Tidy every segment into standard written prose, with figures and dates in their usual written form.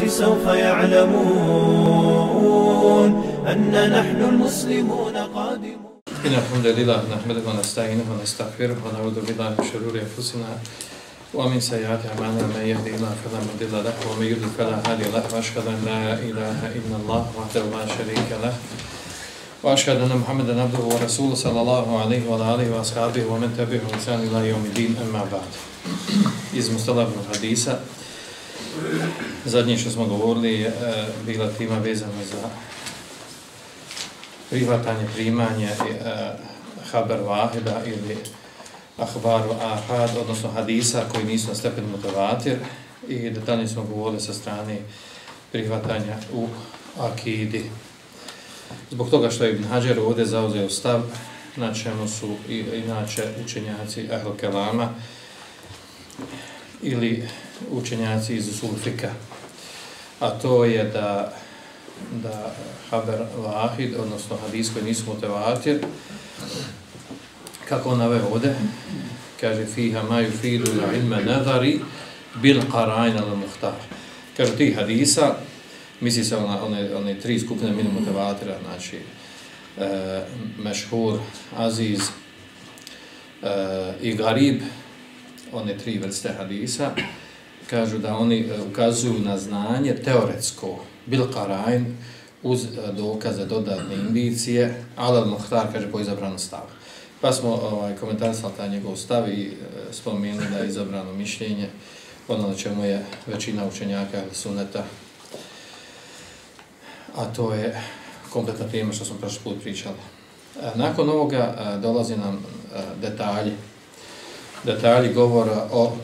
سوف يعلمون أن نحن المسلمون قادمون. إن الحمد لله نحمده ونستعينه ونستغفره ونعوذ بالله من شرور أنفسنا ومن سيئات أعمالنا من يهده الله فلا مضل له ومن يضلل فلا هادي له وأشهد أن لا إله إلا الله وحده لا شريك له وأشهد أن محمدا عبده ورسوله صلى الله عليه وعلى آله وأصحابه ومن تبعهم بإحسان إلى يوم الدين أما بعد. Iz Mustalahnog hadisa, zadnje što smo govorili bila tema vezana za prihvatanje, primanje haber vahida ili ahbaru ahad, odnosno hadisa koji nisu na stepenu mutavatir, i detaljnije smo govorili sa strane prihvatanja u akidi. Zbog toga što je Ibn Hajar ovdje zauzeo stav, na čemu su inače učenjaci Ahl Kelama ili učenjaci iz usul fika, a to je da haber vahid, odnosno hadis koji nisu mutavatir, kako on naveo ovdje, kaže fiha ma yufidu ilme nadari bil qara'in al muhtar. Kaže tih hadisa, misli se one tri skupine minu mutavatira, znači mešhur, aziz i garib, one tri vrste hadisa, kažu da oni ukazuju na znanje teoretsko, bil qara'in, uz dokaze, dodatne indicije, al muhtar, kaže po izabranom stavu. Pa smo komentarisali taj njegov stav i spomenuli da je izabrano mišljenje, ono na čemu je većina učenjaka sunneta, a to je kompletna tema što smo prošli put pričali. Nakon ovoga dolazi nam detalji govora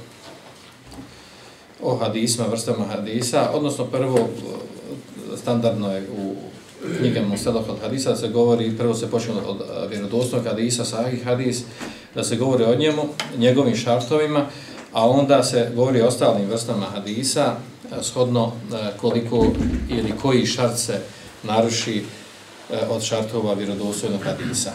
o hadisma, vrstama hadisa, odnosno prvo, standardno je u knjigama Mustalah od hadisa da se govori, prvo se počne od vjerodostojnog hadisa, sahih hadis, da se govori o njemu, njegovim šartovima, a onda se govori o ostalim vrstama hadisa, shodno koliko ili koji šart se naruši od šartova vjerodostojnog hadisa.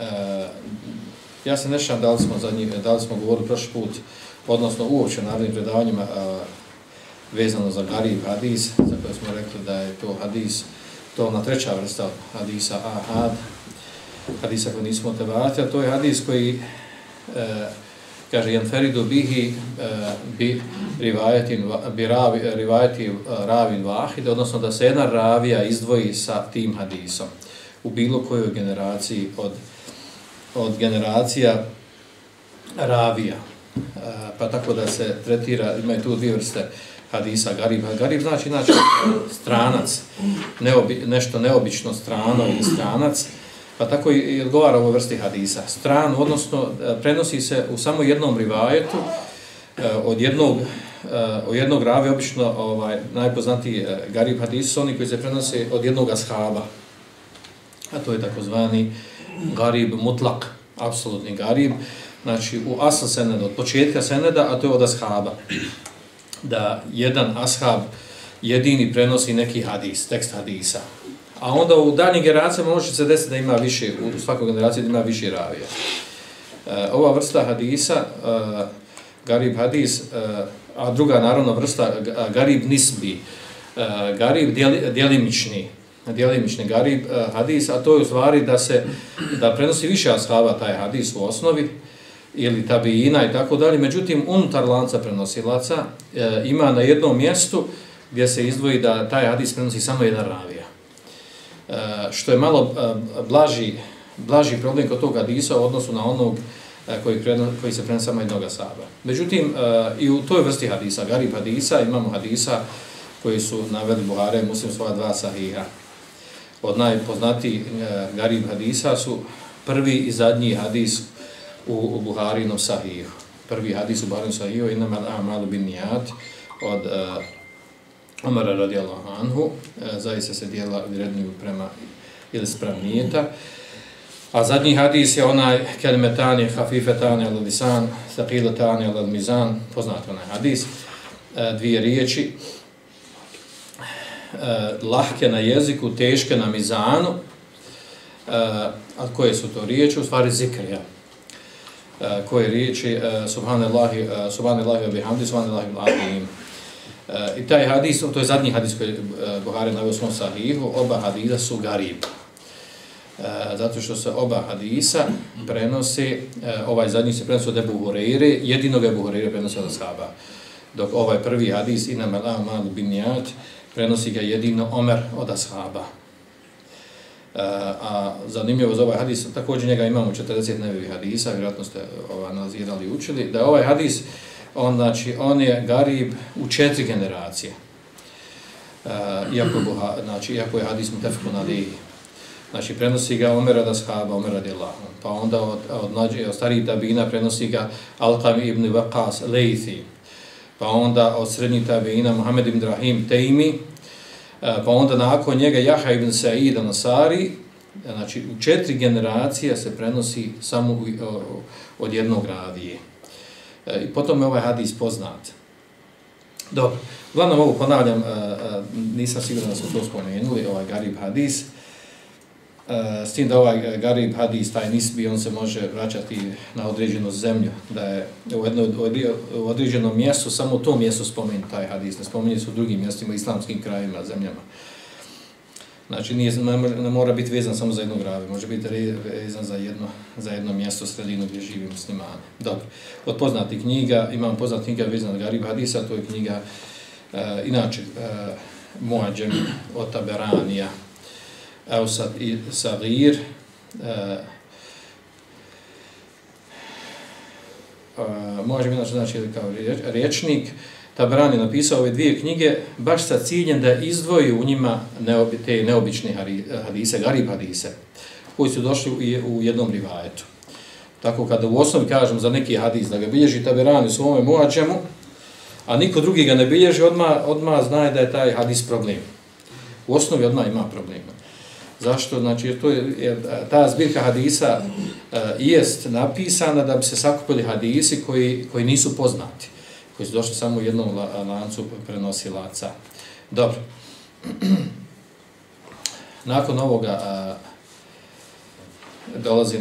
Ja se ne sjećam da li smo govorili prošli put, odnosno uopće u narednim predavanjima vezano za garib hadis, za koje smo rekli da je to hadis, to na treća vrsta hadisa ahad, hadisa koji nisu mutavatir, to je hadis koji kaže yanferidu bihi bi rivajeti ravin vahid, odnosno da se jedna ravija izdvoji sa tim hadisom u bilo kojoj generaciji od generacija ravija. Pa tako da se tretira, imaju tu dvije vrste hadisa, garib. Garib znači stranac, nešto neobično strano ili stranac, pa tako i odgovara ovoj vrsti hadisa. Stran, odnosno prenosi se u samo jednom rivajetu od jednog ravija, obično najpoznatiji garib hadis su oni koji se prenose od jednog ashaba, a to je takozvani garib mutlak, apsolutni garib, znači u asl seneda, od početka seneda, a to je od ashaba. Da jedan ashab jedini prenosi neki hadis, tekst hadisa. A onda u daljnjim generacijama može se desiti da ima više, u svakoj generaciji da ima više ravija. Ova vrsta hadisa, garib hadis, a druga naravno vrsta, garib nisbi, garib djelimični garib hadis, a to je u stvari da prenosi više ashaba taj hadis u osnovi, ili tabiina i tako dalje, međutim unutar lanca prenosilaca ima na jednom mjestu gdje se izdvoji da taj hadis prenosi samo jedan ravija. Što je malo blaži problem kod tog hadisa u odnosu na onog koji se prenosi samo jednog ashaba. Međutim, i u toj vrsti hadisa, garib hadisa, imamo hadisa koji su naveli Buhari i Muslim svoja dva sahiha. Od najpoznatijih garib hadisa su prvi i zadnji hadis u Buharinom sahihu. Prvi hadis u Buharinom sahihu, innamal a'malu binnijat, od Omara radijallahu anhu, zaista se dijela vrednuju prema ili spram nijeta. A zadnji hadis je onaj kelimetani hafifetani al lisan, thaqilatani al mizan, poznat onaj hadis, dvije riječi, lahke na jeziku, teške na mizanu, a koje su to riječi? U stvari zikrija. Koje riječi? Subhanallahi wa bihamdi, subhanallahi al-azim. I taj hadis, to je zadnji hadis koji Buhari naveo u svom sahihu, oba hadisa su garib. Zato što se oba hadisa prenosi, ovaj zadnji se prenosi od Ebu Hureyre, jedino ga Ebu Hureyre prenosi od ashaba. Dok ovaj prvi hadis, Innamal a'malu binnijat, prenosi ga jedino Omer od ashaba. A zanimljivo za ovaj hadis, također njega imamo 40 nevih hadisa, vjerojatno ste analizirali i učili, da je ovaj hadis, on je garib u 4 generacije. Iako je hadis mutefekun alejhi. Znači, prenosi ga Omer od ashaba, Omer radijallahu anhu. Pa onda od starijih tabina prenosi ga Alqam ibn Waqas Lejthi. Pa onda od srednjih tabina Muhammed ibn Rahim Tejmi. Pa onda nakon njega Jahja ibn Sa'id al-Ansari. Znači, u 4 generacije se prenosi samo od jednog ravije. I potom je ovaj hadis poznat. Dobro, uglavnom ovo ponavljam, nisam siguran da smo to spomenuli, ovaj garib hadis. S tim da ovaj garib hadis, taj nisbi, on se može vraćati na određenu zemlju, da je u određenom mjestu, samo u tom mjestu spomenut taj hadis, ne spominje se u drugim mjestima, islamskim krajima, zemljama. Znači, ne mora biti vezan samo za jednog raviju, može biti vezan za jedno mjesto, sredinu gdje živi muslimani. Dobro, od poznatih knjiga, imam poznat knjiga vezan na garib hadisa, to je knjiga, inače, Muadžem od Taberanija, Ausat i Sagir, Muadžem inače znači kao rječnik. Taberani je napisao ove dvije knjige baš sa ciljem da izdvoji u njima te neobične hadise, garib hadise, koji su došli u jednom rivajetu. Tako kada u osnovi kažem za neki hadis da ga bilježi Taberani u svome Muadžemu, a niko drugi ga ne bilježi, odmah zna da je taj hadis problem. U osnovi odmah ima problema. Zašto? Znači, jer ta zbirka hadisa jest napisana da bi se sakupili hadisi koji nisu poznati, koji su došli samo u jednom lancu prenosilaca. Dobro. Nakon ovoga dolazi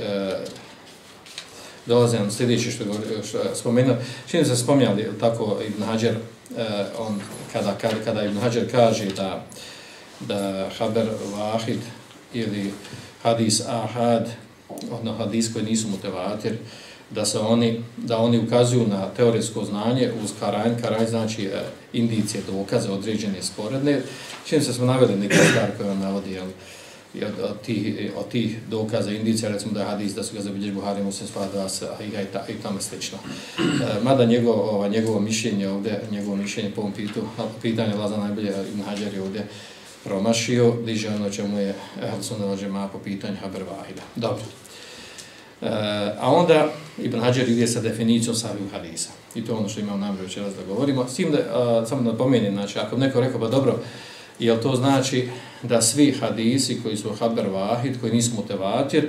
nam sljedeće što je spomenuo. Čini se spominjali tako Ibn Hajar, kada Ibn Hajar kaže da haber vahid ili hadis ahad, odnosno hadis koji nisu mutevatir, da oni ukazuju na teoretsko znanje uz karaj znači indicije, dokaze, određene sporedne. Čim se smo naveli neke stvari koje vam navodi, od tih dokaza, indicija, recimo da je hadis, da su ga zabilježili Buhari, Muslim, Svadas i tome slično. Mada njegovo mišljenje po ovom pitanju Laza najbolje Ibn Hajar je ovdje promašio, bliže ono čemu je Ehl-Sunnah wal Džemaah po pitanju haber vahida. Dobro. A onda Ibn Hajar ide sa definicijom sahih hadisa. I to je ono što imam namjeru večeras da govorimo. S tim da samo napomenem, znači ako neko rekao, pa dobro, jel to znači da svi hadisi koji su haber vahid, koji nisu mutevatir,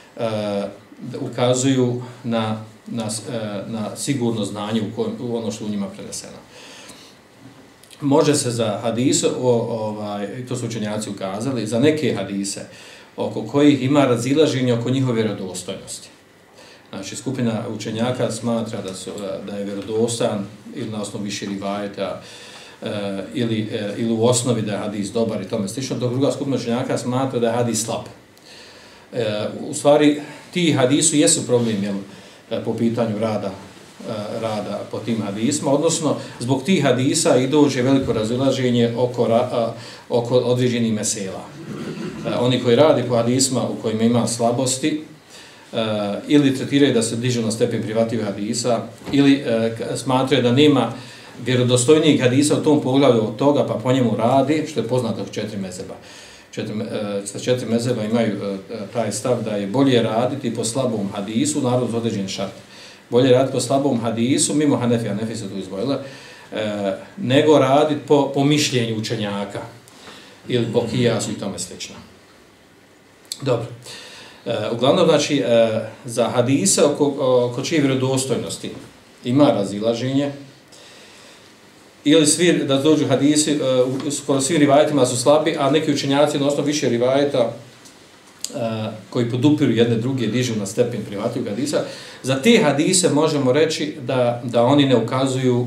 ukazuju na sigurno znanje u ono što u njima preneseno. Može se za hadise, to su učenjaci ukazali, za neke hadise oko kojih ima razilaženje oko njihove vjerodostojnosti. Znači, skupina učenjaka smatra da je vjerodostojan ili na osnovu više rivajeta ili u osnovi da je hadis dobar i tome slično, dok druga skupina učenjaka smatra da je hadis slab. U stvari, ti hadisu jesu problem po pitanju rada po tim hadisma, odnosno zbog tih hadisa i dođe veliko razilaženje oko određenih mesela. Oni koji radi po hadisma u kojima ima slabosti, ili tretiraju da se dižu na stepen prihvatljivih hadisa, ili smatraju da nema vjerodostojnijeg hadisa u tom poglavlju od toga, pa po njemu radi, što je poznato od 4 mezheba. Sa 4 mezheba imaju taj stav da je bolje raditi po slabom hadisu, naravno uz određen šart. Bolje raditi po slabom hadisu, mimo Hanefija, Hanefi se tu izbojile, nego raditi po mišljenju učenjaka ili po kijasu i tome slično. Dobro. Uglavnom, znači, za hadise oko čije vjerodostojnosti ima razilaženje, ili svi da dođu hadisi, skoro svi rivajetima su slabi, a neki učenjaci, odnosno više rivajeta, koji podupiru jedne druge, dižu na stepen prihvatljivog hadisa, za te hadise možemo reći da oni ne ukazuju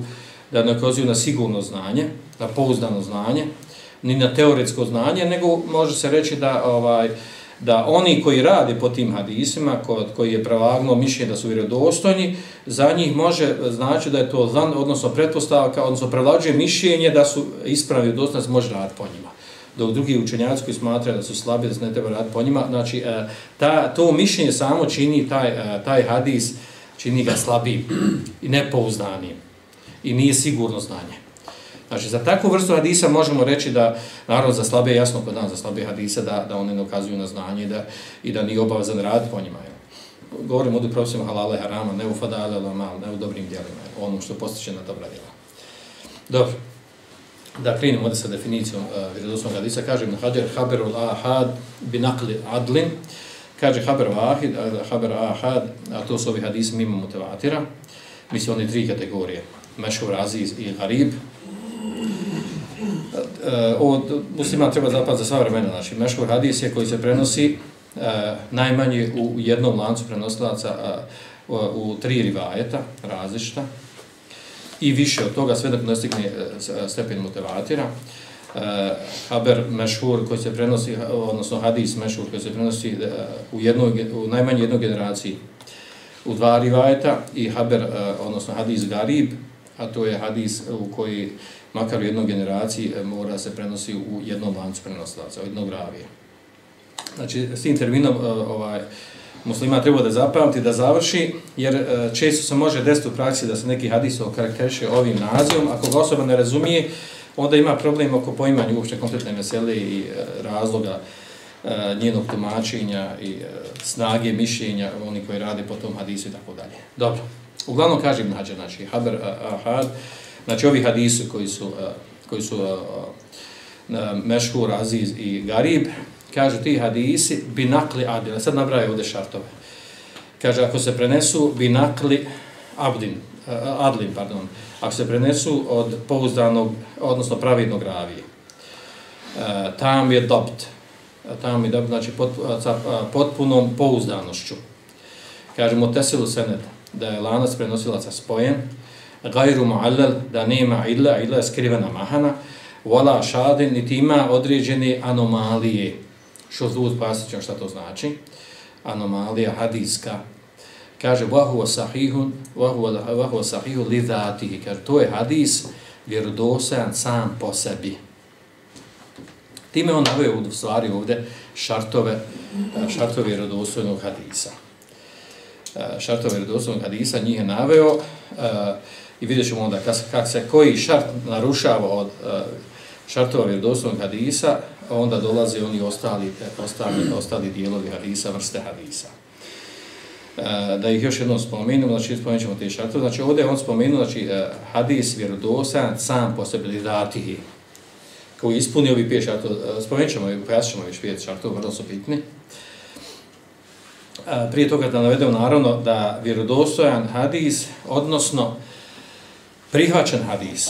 da ne ukazuju na sigurno znanje, na pouzdano znanje, ni na teoretsko znanje, nego može se reći da oni koji rade po tim hadisima, koji je prevagnuo mišljenje da su vjerodostojni, za njih može znači da je to zan, odnosno pretpostavka, odnosno prevlađuje mišljenje da su ispravni vjerodostojni, da se može raditi po njima. Dok drugi učenjaci koji smatraju da su slabi, da se ne treba raditi po njima, znači to mišljenje samo čini taj hadis, čini ga slabijim i nepouzdanijim i nije sigurno znanje. Znači, za takvu vrstu hadisa možemo reći da, naravno, za slabe, jasno kod nas, za slabe hadise, da one ne ukazuju na znanje i da nije obavezan raditi po njima. Govorimo ovdje profesionalno halala i harama, ne u fadale, ne u dobrim djelima, ono što postiče na dobra djela. Dobro, da krenemo ovdje sa definicijom vjerodostojnog hadisa. Kaže Ibn Hajar, haberul ahad binakli adlin, kaže haber ahad, a to su ovi hadisi mimo mutevatira, misli one tri kategorije, mešhur, aziz i garib. Od muslima treba zapamtiti za sva vremena. Znači, mešhur hadis je koji se prenosi najmanje u jednom lancu prenosilaca u 3 rivajeta različita i više od toga sve dok ne stigne stepen mutevatira. Haber mešhur koji se prenosi, odnosno hadis mešhur koji se prenosi u najmanje jednoj generaciji u 2 rivajeta i haber, odnosno hadis garib, a to je hadis u koji makar u jednoj generaciji mora se prenosi u jednom lancu prenosilaca, od jednog ravije. Znači, s tim terminom muslima treba da zapamti, da završi, jer često se može desiti u praksi da se neki hadis okarakteriše ovim nazivom. Ako ga osoba ne razumije, onda ima problem oko poimanja uopšte kompletne mesele i razloga njenog tumačenja i snage mišljenja oni koji rade po tom hadisu i tako dalje. Dobro, uglavnom kaže Ibn Hajar, znači haber ahad, znači ovi hadisi koji su mešhur, aziz i garib, kažu ti hadisi binakli adil, sad nabraja ovdje šartove. Kaže, ako se prenesu binakli adlin, ako se prenesu od pouzdanog, odnosno pravidnog ravije. Tam je dobt, znači sa potpunom pouzdanošću. Kažemo tesilu sened, da je lanac prenosilaca spojen, gajru mu'allal, da nema illa je skrivena mahana, wala šadin, niti ima određene anomalije. Šuzuz, pasjećam šta to znači. Anomalija hadijska. Kaže, vahuva sahihu li dhatihi. Kaže, to je hadis vjerodostojan sam po sebi. Time on naveo u stvari ovdje šartove vjerodostojnog hadisa. Šartove vjerodostojnog hadisa njih je naveo i vidjet ćemo onda kako se koji šart narušava od šartova vjerodostojnog hadisa, onda dolaze oni ostali dijelovi hadisa, vrste hadisa. Da ih još jednom spomenemo, znači spomenut ćemo te šartove. Znači ovdje je on spomenuo, znači hadis vjerodostojan sam po sebi li dhatihi, koji ispuni ovi 5 šartova. Spomenut ćemo i pojasnit ćemo još 5 šartova, vrlo su bitni. Prije toga da navedemo naravno da vjerodostojan hadis, odnosno prihvaćen hadis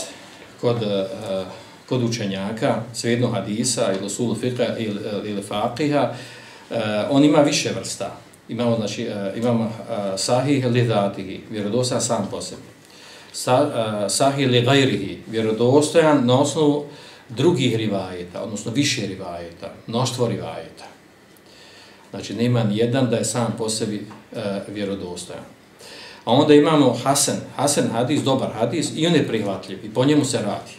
kod učenjaka, svejedno hadisa ili usulu fiqha ili faqiha, on ima više vrsta. Imamo sahih li dhatihi, vjerodostojan sam po sebi. Sahih li gajrihi, vjerodostojan na osnovu drugih rivajeta, odnosno više rivajeta, mnoštvo rivajeta. Znači, nema ni jedan da je sam po sebi vjerodostojan. A onda imamo hasan hadis, dobar hadis i on je prihvatljiv i po njemu se radi.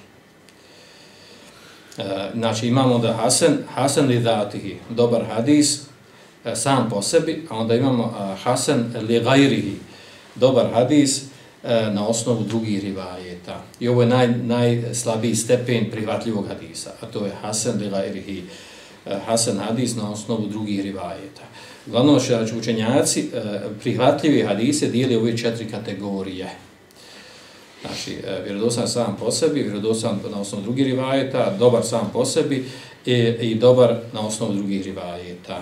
Znači, imamo da hasan li dhatihi, dobar hadis, sam po sebi, a onda imamo hasan li gajrihi, dobar hadis na osnovu drugih rivajeta. I ovo je najslabiji stepen prihvatljivog hadisa, a to je hasan li gajrihi, hasan hadis na osnovu drugih rivajeta. Uglavnom, učenjaci prihvatljivi hadise dijeli ove 4 kategorije. Znači, vjerodostojan sam po sebi, vjerodostojan na osnovu drugih rivajeta, dobar sam po sebi i dobar na osnovu drugih rivajeta.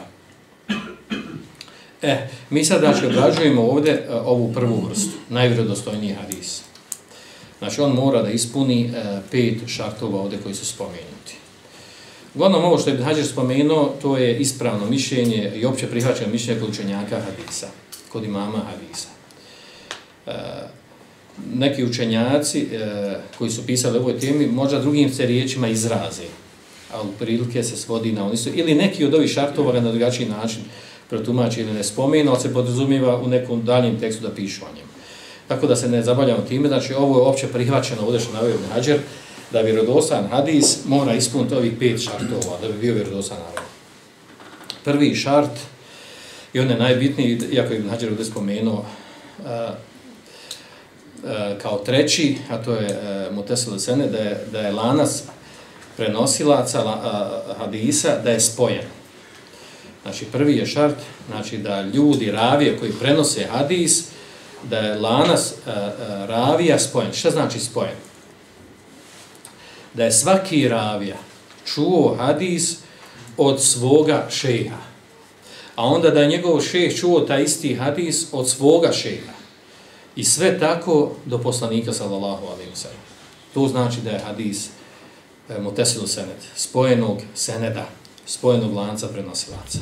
Mi sad znači obrađujemo ovdje ovu prvu vrstu, najvjerodostojniji hadis. Znači, on mora da ispuni 5 šartova ovdje koji su spomenuti. Uglavnom, ovo što je Ibn Hajar spomenuo, to je ispravno mišljenje i opće prihvaćeno mišljenje kod učenjaka hadisa, kod imama hadisa. neki učenjaci koji su pisali o ovoj temi, možda drugim se riječima izraze, ali prilike se svodi na oni ili neki od ovih šartova na drugačiji način protumači ili ne spomenu, ali se podrazumijeva u nekom daljem tekstu da pišu o njemu. Tako da se ne zabavljamo time, znači ovo je opće prihvaćeno ovdje što naveo Ibn Hadžer, da vjerodostojan hadis mora ispuniti ovih 5 šartova da bi bio vjerodostojan hadis. Prvi šart, i on je najbitniji, iako je Ibn Hadžer ovdje spomenuo, kao treći, a to je mutesil sene, da je lanac prenosilaca hadisa da je spojen. Znači prvi je šart, znači da ljudi, ravije koji prenose hadis, da je lanac ravija spojen. Šta znači spojen? Da je svaki ravija čuo hadis od svoga šejha, a onda da je njegov šejh čuo taj isti hadis od svoga šejha. I sve tako do poslanika sallallahu alejhi ve sellem. To znači da je hadis mutesil sened, spojenog seneda, spojenog lanca prenosilaca.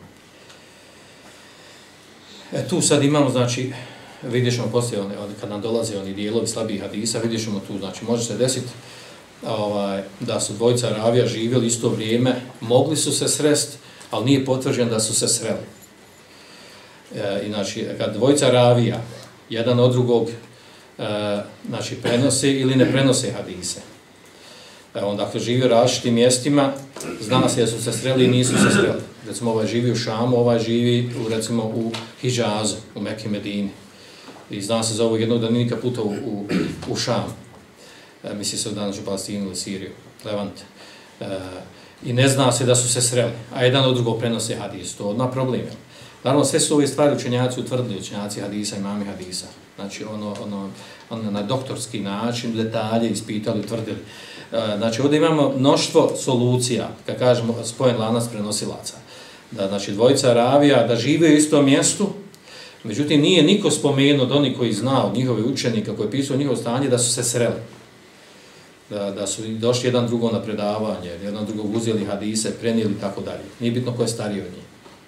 Tu sad imamo, znači, vidjet ćemo poslije, kad nam dolaze oni dijelovi slabih hadisa, vidjet ćemo tu, znači, može se desiti da su dvojica ravija živjeli isto vrijeme, mogli su se srest, ali nije potvrđeno da su se sreli. I znači, kad dvojica ravija, jedan od drugog, znači, prenose ili ne prenose hadise. Onda ako živi u različitim mjestima, zna se da su se sreli i nisu se sreli. Recimo, ovaj živi u Šamu, ovaj živi recimo u Hidžazu, u Mekke, Medini. I zna se za ovog jednog da nije nikad putao u Šam. Misli se u današnju Palestinu ili Siriju, Levant. I ne zna se da su se sreli, a jedan od drugog prenose hadis. To je odmah problem. Naravno, sve su ove stvari učenjaci utvrdili, učenjaci hadisa, imami hadisa. Znači, ono na doktorski način, detalje ispitali, utvrdili. Znači, ovdje imamo mnoštvo solucija, kad kažemo spojen lanac prenosilaca. Da, znači, dvojica ravija da žive u istom mjestu, međutim, nije niko spomenuo od onih koji zna od njihove učenika, koji je pisao njihovo stanje, da su se sreli. Da su došli jedan drugom na predavanje, jedan drugog uzeli hadise, prenijeli i tako dalje. Nije bitno ko je stariji od njih.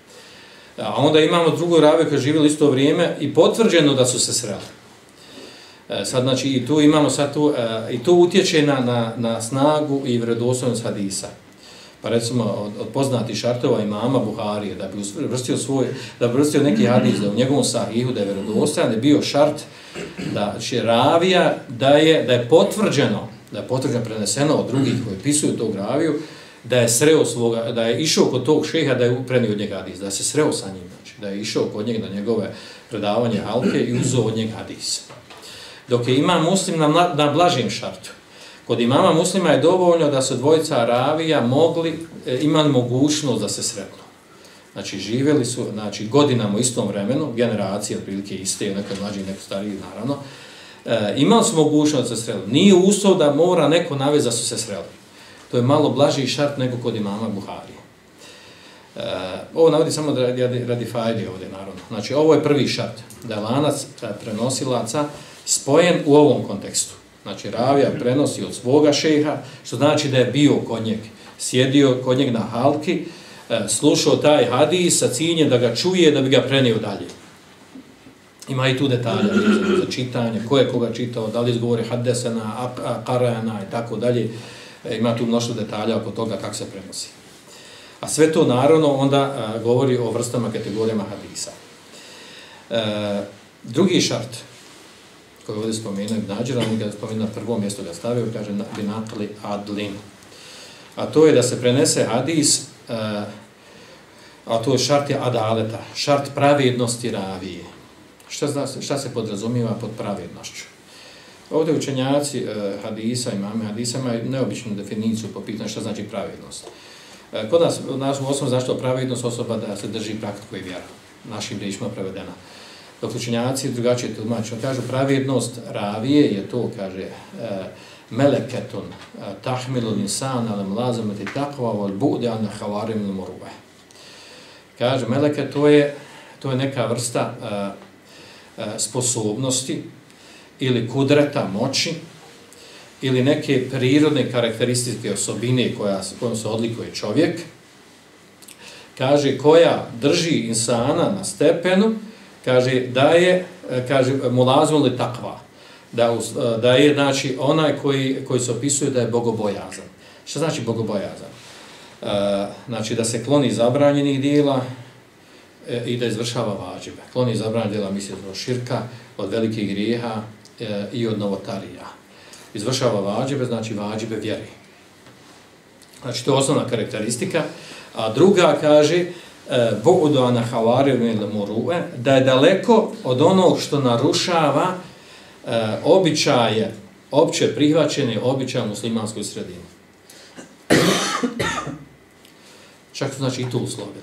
A onda imamo drugu raviju koji je živjeli isto vrijeme i potvrđeno da su se sreli. Sad, znači, i tu imamo sad tu, i to utječe na snagu i vjerodostojnost hadisa. Pa recimo, od poznatih šartova imama Buharije, da bi uvrstio neki hadis, da u njegovom sahihu, da je vjerodostojan, je bio šart da će ravija, da je potvrđeno preneseno od drugih koji pisuju tog raviju, da je sreo svoga, da je išao kod tog šeha, da je prenio od njega hadis, da se sreo sa njim, znači, da je išao kod njega na njegove predavanje halke i uzeo od njega hadis. Dok je imam Muslim na blažim šartu. Kod imama Muslima je dovoljno da su dvojica ravija imali mogućnost da se sretnu. Znači, živjeli su, znači, godinama u istom vremenu, generacije otprilike iste, nekad mlađi, neko stariji, naravno, imali su mogućnost da se sreli. Nije uslov da mora neko navesti da su se sreli. To je malo blaži šart nego kod imama Buharije. Ovo navodi samo radi fajde ovdje, naravno. Znači, ovo je prvi šart, da je lanac prenosilaca spojen u ovom kontekstu. Znači, ravija prenosi od svoga šeha, što znači da je bio kod njeg, sjedio kod njeg na halki, slušao taj hadis sa ciljem da ga čuje, da bi ga prenio dalje. Ima i tu detalja za čitanje, ko je koga čitao, da li izgovori haddesena, qara'ana i tako dalje. Ima tu mnoštvo detalja oko toga kako se prenosi. A sve to naravno onda govori o vrstama, kategorijama hadisa. Drugi šart koji ovdje spomenuo Ibn Hadžer, on ga spomenuo na prvom mjestu ga stavio, kaže binaqli adlin. A to je da se prenese hadis, a to je šart adaleta, šart pravednosti ravije. Šta se podrazumijeva pod pravednošću? Ovdje učenjaci hadisa, imami hadisa, imaju neobičnu definiciju po pitanju šta znači pravednost. Kod nas, u našem osnovu, znači pravednost osoba da se drži praktiku i vjeru. Našim riječima prevedena. Dok učenjaci drugačije tumače. Kažu pravednost ravije je to, kaže, meleketun tahmilu insan ale mlazamati takva wal bu'de an havarim il moruve. Kaže, meleke to je neka vrsta sposobnosti ili kudreta, moći, ili neke prirodne karakteristike osobine kojom se odlikuje čovjek, kaže, koja drži insana na stepenu, kaže, da je, kaže, mulazmu li takva, da je znači onaj koji se opisuje da je bogobojazan. Što znači bogobojazan? Znači da se kloni zabranjenih djela i da izvršava vađibe. Kloni zabranjenih djela, misli od širka, od velikih grijeha i od novotarija. Izvršava vađibe, znači vađibe vjeri. Znači to je osnovna karakteristika. A druga kaže da je daleko od onog što narušava običaje, opće prihvaćene običaje u muslimanskoj sredini. Čak to znači i tu uslovilo.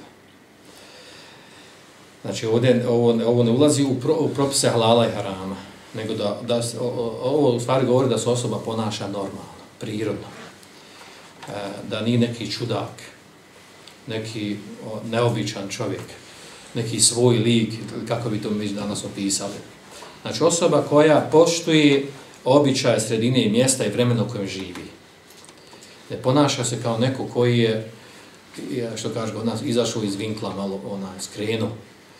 Znači ovo ne ulazi u propise halala i harama, nego ovo u stvari govori da se osoba ponaša normalno, prirodno. Da nije neki čudak, neki neobičan čovjek, neki svoj lik, kako bi to mi danas opisali. Znači osoba koja poštuje običaje sredine i mjesta i vremena u kojem živi. Ne ponaša se kao neko koji je, što kaže od nas, izašao iz vinkla, malo skrenuo.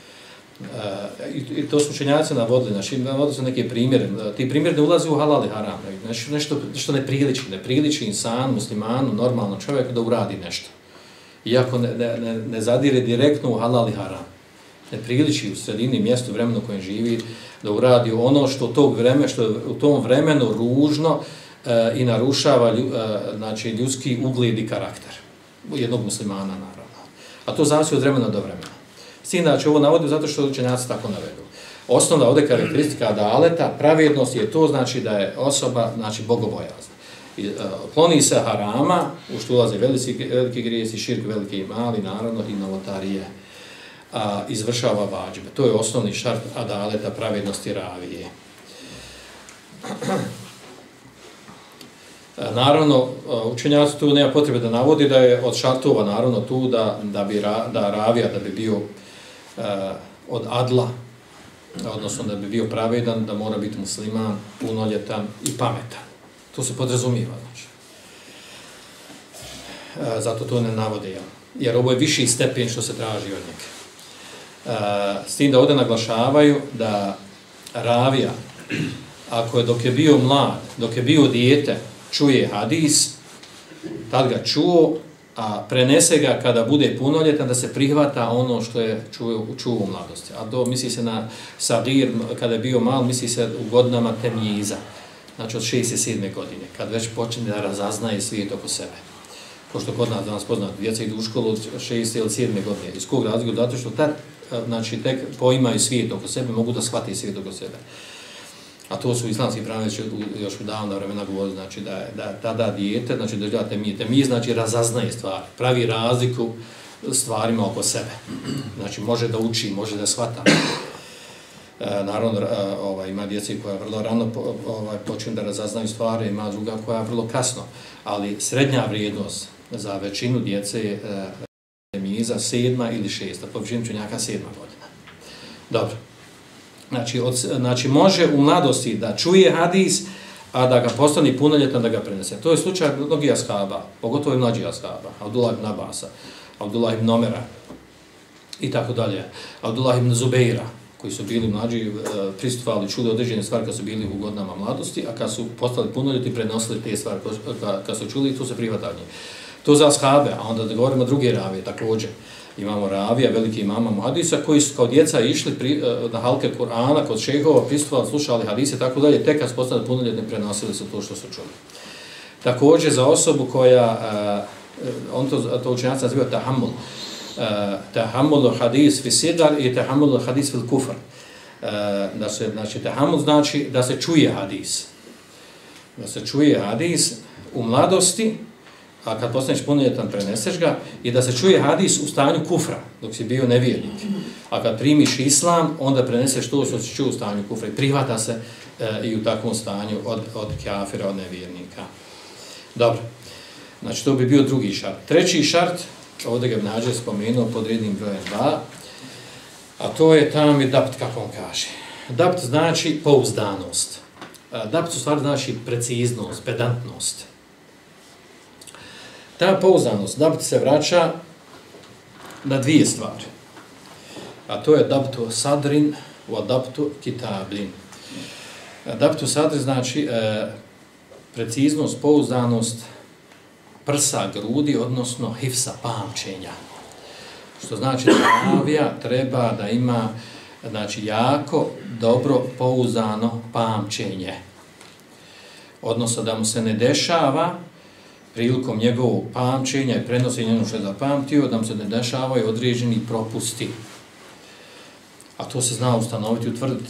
I to su učenjaci navodili, znači navodili su neke primjere. Ti primjeri ne ulaze u halal i haram, nešto što ne priliči insanu, muslimanu, normalnom čovjeku da uradi nešto. Iako ne zadire direktno u halal i haram. Ne priliči u sredini, mjestu, vremenu u kojem živi, da uradi ono što u tom vremenu ružno i narušava znači, ljudski ugled i karakter. Jednog muslimana, naravno. A to zavisi od vremena do vremena. Znači, ovo navodim zato što učenjaci tako navedu. Osnovna ovdje karakteristika adaleta, pravednost je to, znači da je osoba znači, bogobojazna. Kloni se harama, u što ulaze veliki grijesi, širk, veliki i mali, naravno, i novotarije. Izvršava vađbe. To je osnovni šart adaleta, pravednosti ravije. Naravno, učenjaci tu nema potrebe da navodi da je od šartova naravno tu da ravija, da bi bio od adla, odnosno da bi bio pravedan, da mora biti musliman, punoljetan i pametan. To se podrazumijeva, znači. Zato to ne navode, jer ovo je viši stepen što se traži od njega. S tim da ovdje naglašavaju da ravija, ako je dok je bio mlad, dok je bio dijete, čuje hadis, tad ga čuo, a prenese ga kada bude punoljetan da se prihvata ono što je čuo u mladosti. A to misli se na sagir, kada je bio mal, misli se u godinama temjiza, znači od 6. i 7. godine, kad već počne da razaznaje svijet oko sebe. Pošto kod nas danas poznat, djeca idu u školu od 6. ili 7. godine. Iz kog razloga? Zato što tad, znači, tek poimaju svijet oko sebe, mogu da shvati svijet oko sebe. A to su islamski pravnici još u davna vremena govorili, znači da tada dijete, znači dođe temije, znači razaznaje stvari, pravi razliku stvarima oko sebe. Znači može da uči, može da shvata. Naravno, ima djeci koja vrlo rano počinju da razaznaju stvari, ima druga koja vrlo kasno, ali srednja vrijednost za većinu djece je temiza 7. ili 6. Po većinu učenjaka 7. godina. Dobro. Znači može u mladosti da čuje hadis, a da ga postane punoljetan da ga prenese. To je slučaj mnogih ashaba, pogotovo i mlađih ashaba, Abdullah ibn Abasa, Abdullah ibn Omera i tako dalje, Abdullah ibn Zubeira, koji su bili mlađi, pristupali čude određene stvari kad su bili u godinama mladosti, a kad su postali punoljetni prenosili te stvari kad su čuli, to se prihvata od njih. To za ashabe, a onda da govorimo druge ravije također. Imamo ravija, veliki imama muhadisa, koji su kao djeca išli na halke Kur'ana, kod šehova, pristupali, slušali hadise, tako dalje, tek kad su postali punoljetni, prenosili su to što su čuli. Također za osobu koja, on to učenjaci nazivaju tahammul, tahammul hadis fi sidar i tahammul hadis fil kufr. Znači, tahammul znači da se čuje hadis. Da se čuje hadis u mladosti, a kad postaneš punoljetan preneseš ga, i da se čuje hadis u stanju kufra, dok si bio nevjernik. A kad primiš islam, onda preneseš to što si čuo u stanju kufra i prihvata se i u takvom stanju od kafira, od nevjernika. Dobro, znači to bi bio drugi šart. Treći šart, ovdje ga nađe spomenuo pod rednim brojem 2, a to je tam je dapt, kako on kaže. Dapt znači pouzdanost. Dapt u stvari znači preciznost, pedantnost. Ta pouzdanost, dapt se vraća na dvije stvari. A to je dabtu sadrin wa dabtu kitablin. Dabtu sadr znači preciznost, pouzdanost prsa, grudi, odnosno hifsa, pamćenja. Što znači da ravija treba da ima znači, jako dobro pouzdano pamćenje. Odnosno da mu se ne dešava prilikom njegovog pamćenja i prenosenja ono što je zapamtio, da mu se ne dešavaju određeni propusti. A to se zna ustanoviti i utvrditi.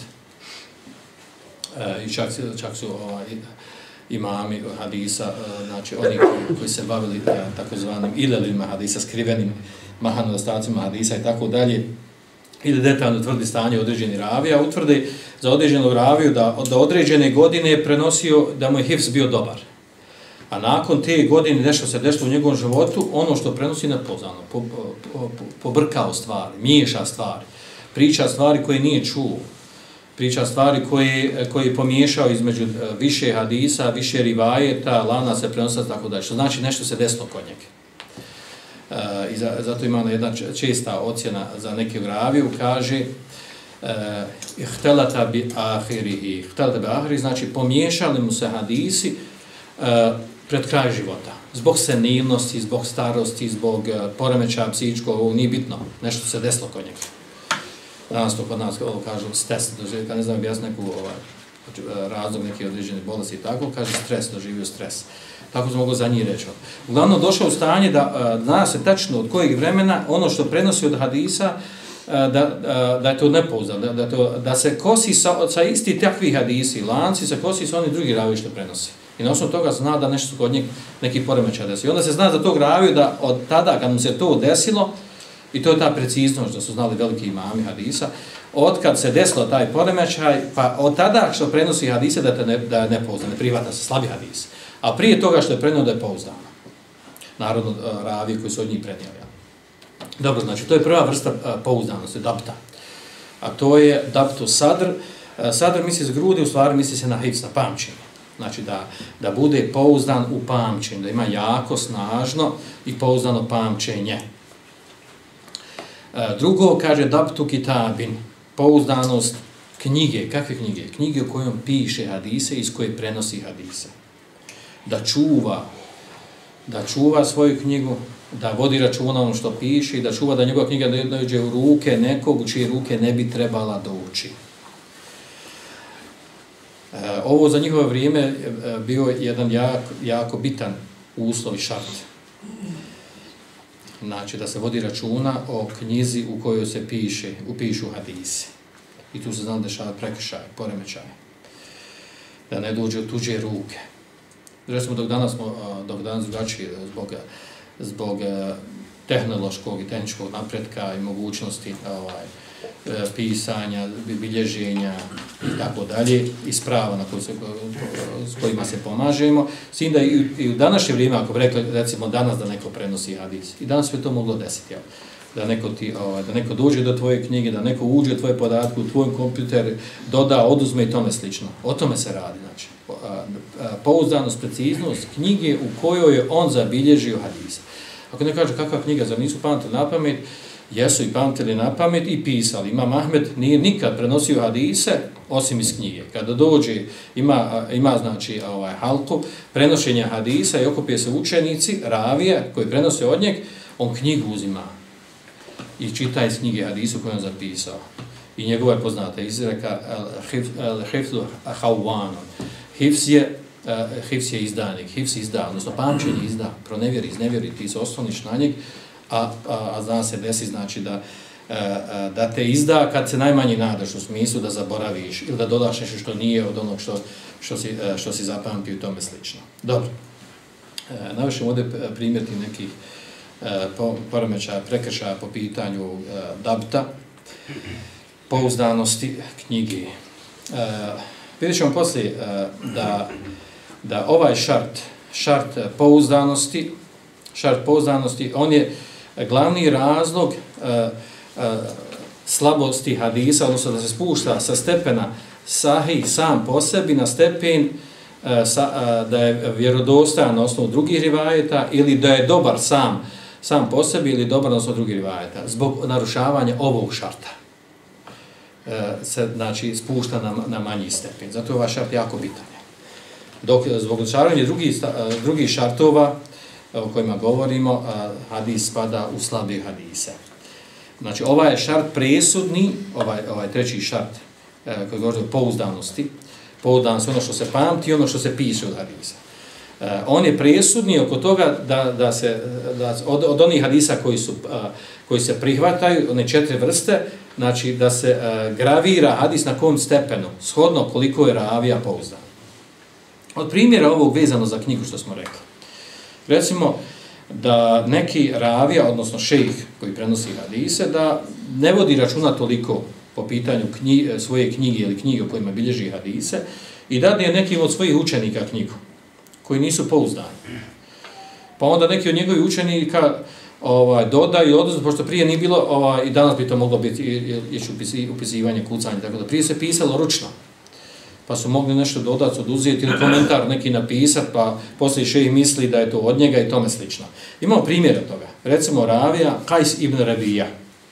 I čak su imami hadisa, znači oni koji se bavili takozvanim ilelima hadisa, skrivenim mahanodostacima hadisa i tako dalje, ili detaljno utvrdi stanje određeni ravija, utvrdi za određenog raviju da određene godine je prenosio da mu je hifz bio dobar. A nakon te godine nešto se dešlo u njegovom životu, ono što prenosi nepouzdano, pobrkao stvari, miješa stvari, priča stvari koje nije čuo, priča stvari koje je pomiješao između više hadisa, više rivajeta, lana se prenosa, tako dalje. Što znači nešto se desilo kod njega. I zato ima jedna česta ocjena za neke raviju, kaže ihtelata bi ahirihi. Ihtelata bi ahirihi znači pomiješali mu se hadisi pred kraj života. Zbog senilnosti, zbog starosti, zbog poremećaja psihičkog, nije bitno, nešto se desilo kod njega. Danas to kod nas kažu stres, kad ne znam objasniti neku razlog neke određene bolesti i tako, kaže stres, doživio stres. Tako se mogu za njih reći. Uglavnom došao u stanje da zna se tačno od kojeg vremena ono što prenosi od hadisa da je to nepouzdano, da se kosi sa isti takvih hadisi, lanci se kosi sa onih drugih ravija što prenosi. I na osnovu toga zna da nešto kod njeg neki poremećaj desi. I onda se zna za tog raviju da od tada kad mu se to desilo, i to je ta preciznost da su znali veliki imami hadisa, od kad se desilo taj poremećaj, pa od tada što prenosi hadise da je nepouzdano, ne prihvata se slabi hadis. A prije toga što je prenio da je pouzdano. Narodno ravije koji su od njih prenijeli. Dobro, znači to je prva vrsta pouzdanosti, dabta. A to je dabtu sadr. Sadr misli se grudi, u stvari misli se na hifz, na pamćenje. Znači da bude pouzdan u pamćenju, da ima jako, snažno i pouzdano pamćenje. Drugo, kaže dabtu kitabin, pouzdanost knjige. Kakve knjige? Knjige u kojom piše hadise i iz koje prenosi hadise. Da čuva svoju knjigu, da vodi računa ono što piše i da čuva da njegova knjiga ne dođe u ruke nekog u čije ruke ne bi trebala doći. Ovo za njihovo vrijeme bio jedan jako bitan uslov i šart. Znači da se vodi računa o knjizi u kojoj se upišu hadisi. I tu se znam dešava prekršaj, poremećaj. Da ne dođe u tuđe ruke. Recimo dok danas drugačije zbog tehnološkog i tehničkog napretka i mogućnosti pisanja, bilježenja i tako dalje, isprava s kojima se pomažemo. S tim da i u današnje vrijeme, ako bi rekli, recimo danas da neko prenosi hadis, i danas bi to moglo desiti, da neko dođe do tvoje knjige, da neko uđe u tvoje podatke, u tvoj kompjuter, doda, oduzme i tome slično. O tome se radi, znači. Pouzdanost, preciznost knjige u kojoj je on zabilježio hadise. Ako ne kaže kakva knjiga, zar nisu pamtili na pamet, jesu i pamtili na pamet i pisali. Imam Ahmed nije nikad prenosio hadise osim iz knjige. Kada dođe, ima znači halku prenošenja hadisa i okupije se učenici, ravije koji prenose od njeg, on knjigu uzima i čita iz knjige hadisu koju on zapisao. I njegova je poznata izreka hifzu hawwanon. Hifz je izdanik, hifz izda, odnosno pamćenje izda, pronevjeri, iznevjeri, ti se osloniš na njeg, a zna se desi znači da te izda kad se najmanje nadaš, u smislu da zaboraviš ili da dodaš nešto što nije od onog što si zapamtio i tome slično. Dobro, navešemo ovdje primjerti nekih poremećaja, prekršaja po pitanju dabta, pouzdanosti knjige. Vidjet ćemo poslije da ovaj šart pouzdanosti, on je glavni razlog slabosti hadisa, odnosno da se spušta sa stepena sahih sam po sebi na stepen da je vjerodostojan na osnovu drugih rivajeta ili da je dobar sam po sebi ili dobar na osnovu drugih rivajeta, zbog narušavanja ovog šarta. se znači, spušta na manji stepen. Zato je ovaj šart jako bitan. Dok zbog učaravanja drugih šartova o kojima govorimo, hadis spada u slabe hadise. Znači, ovaj je šart presudni, ovaj treći šart koji govori o pouzdanosti. Pouzdanost je ono što se pamti i ono što se piše od hadisa. On je presudni oko toga od onih hadisa koji se prihvataju, one 4 vrste, znači da se gravira hadis na kom stepenu, shodno koliko je ravija pouzdan. Od primjera ovog vezano za knjigu što smo rekli. Recimo da neki ravija, odnosno šejh koji prenosi hadise, da ne vodi računa toliko po pitanju svoje knjige ili knjige u kojima bilježi hadise i dadne nekim od svojih učenika knjigu koji nisu pouzdani. Pa onda neki od njegovih učenika dodaju, odnosno, pošto prije nije bilo, i danas bi to moglo biti upisivanje, kucanje, tako da prije se pisalo ručno. Pa su mogli nešto dodati, oduzeti ili komentar neki napisati, pa poslije šejh misli da je to od njega i tome slično. Imamo primjera toga. Recimo ravija Kajs ibn Rabija.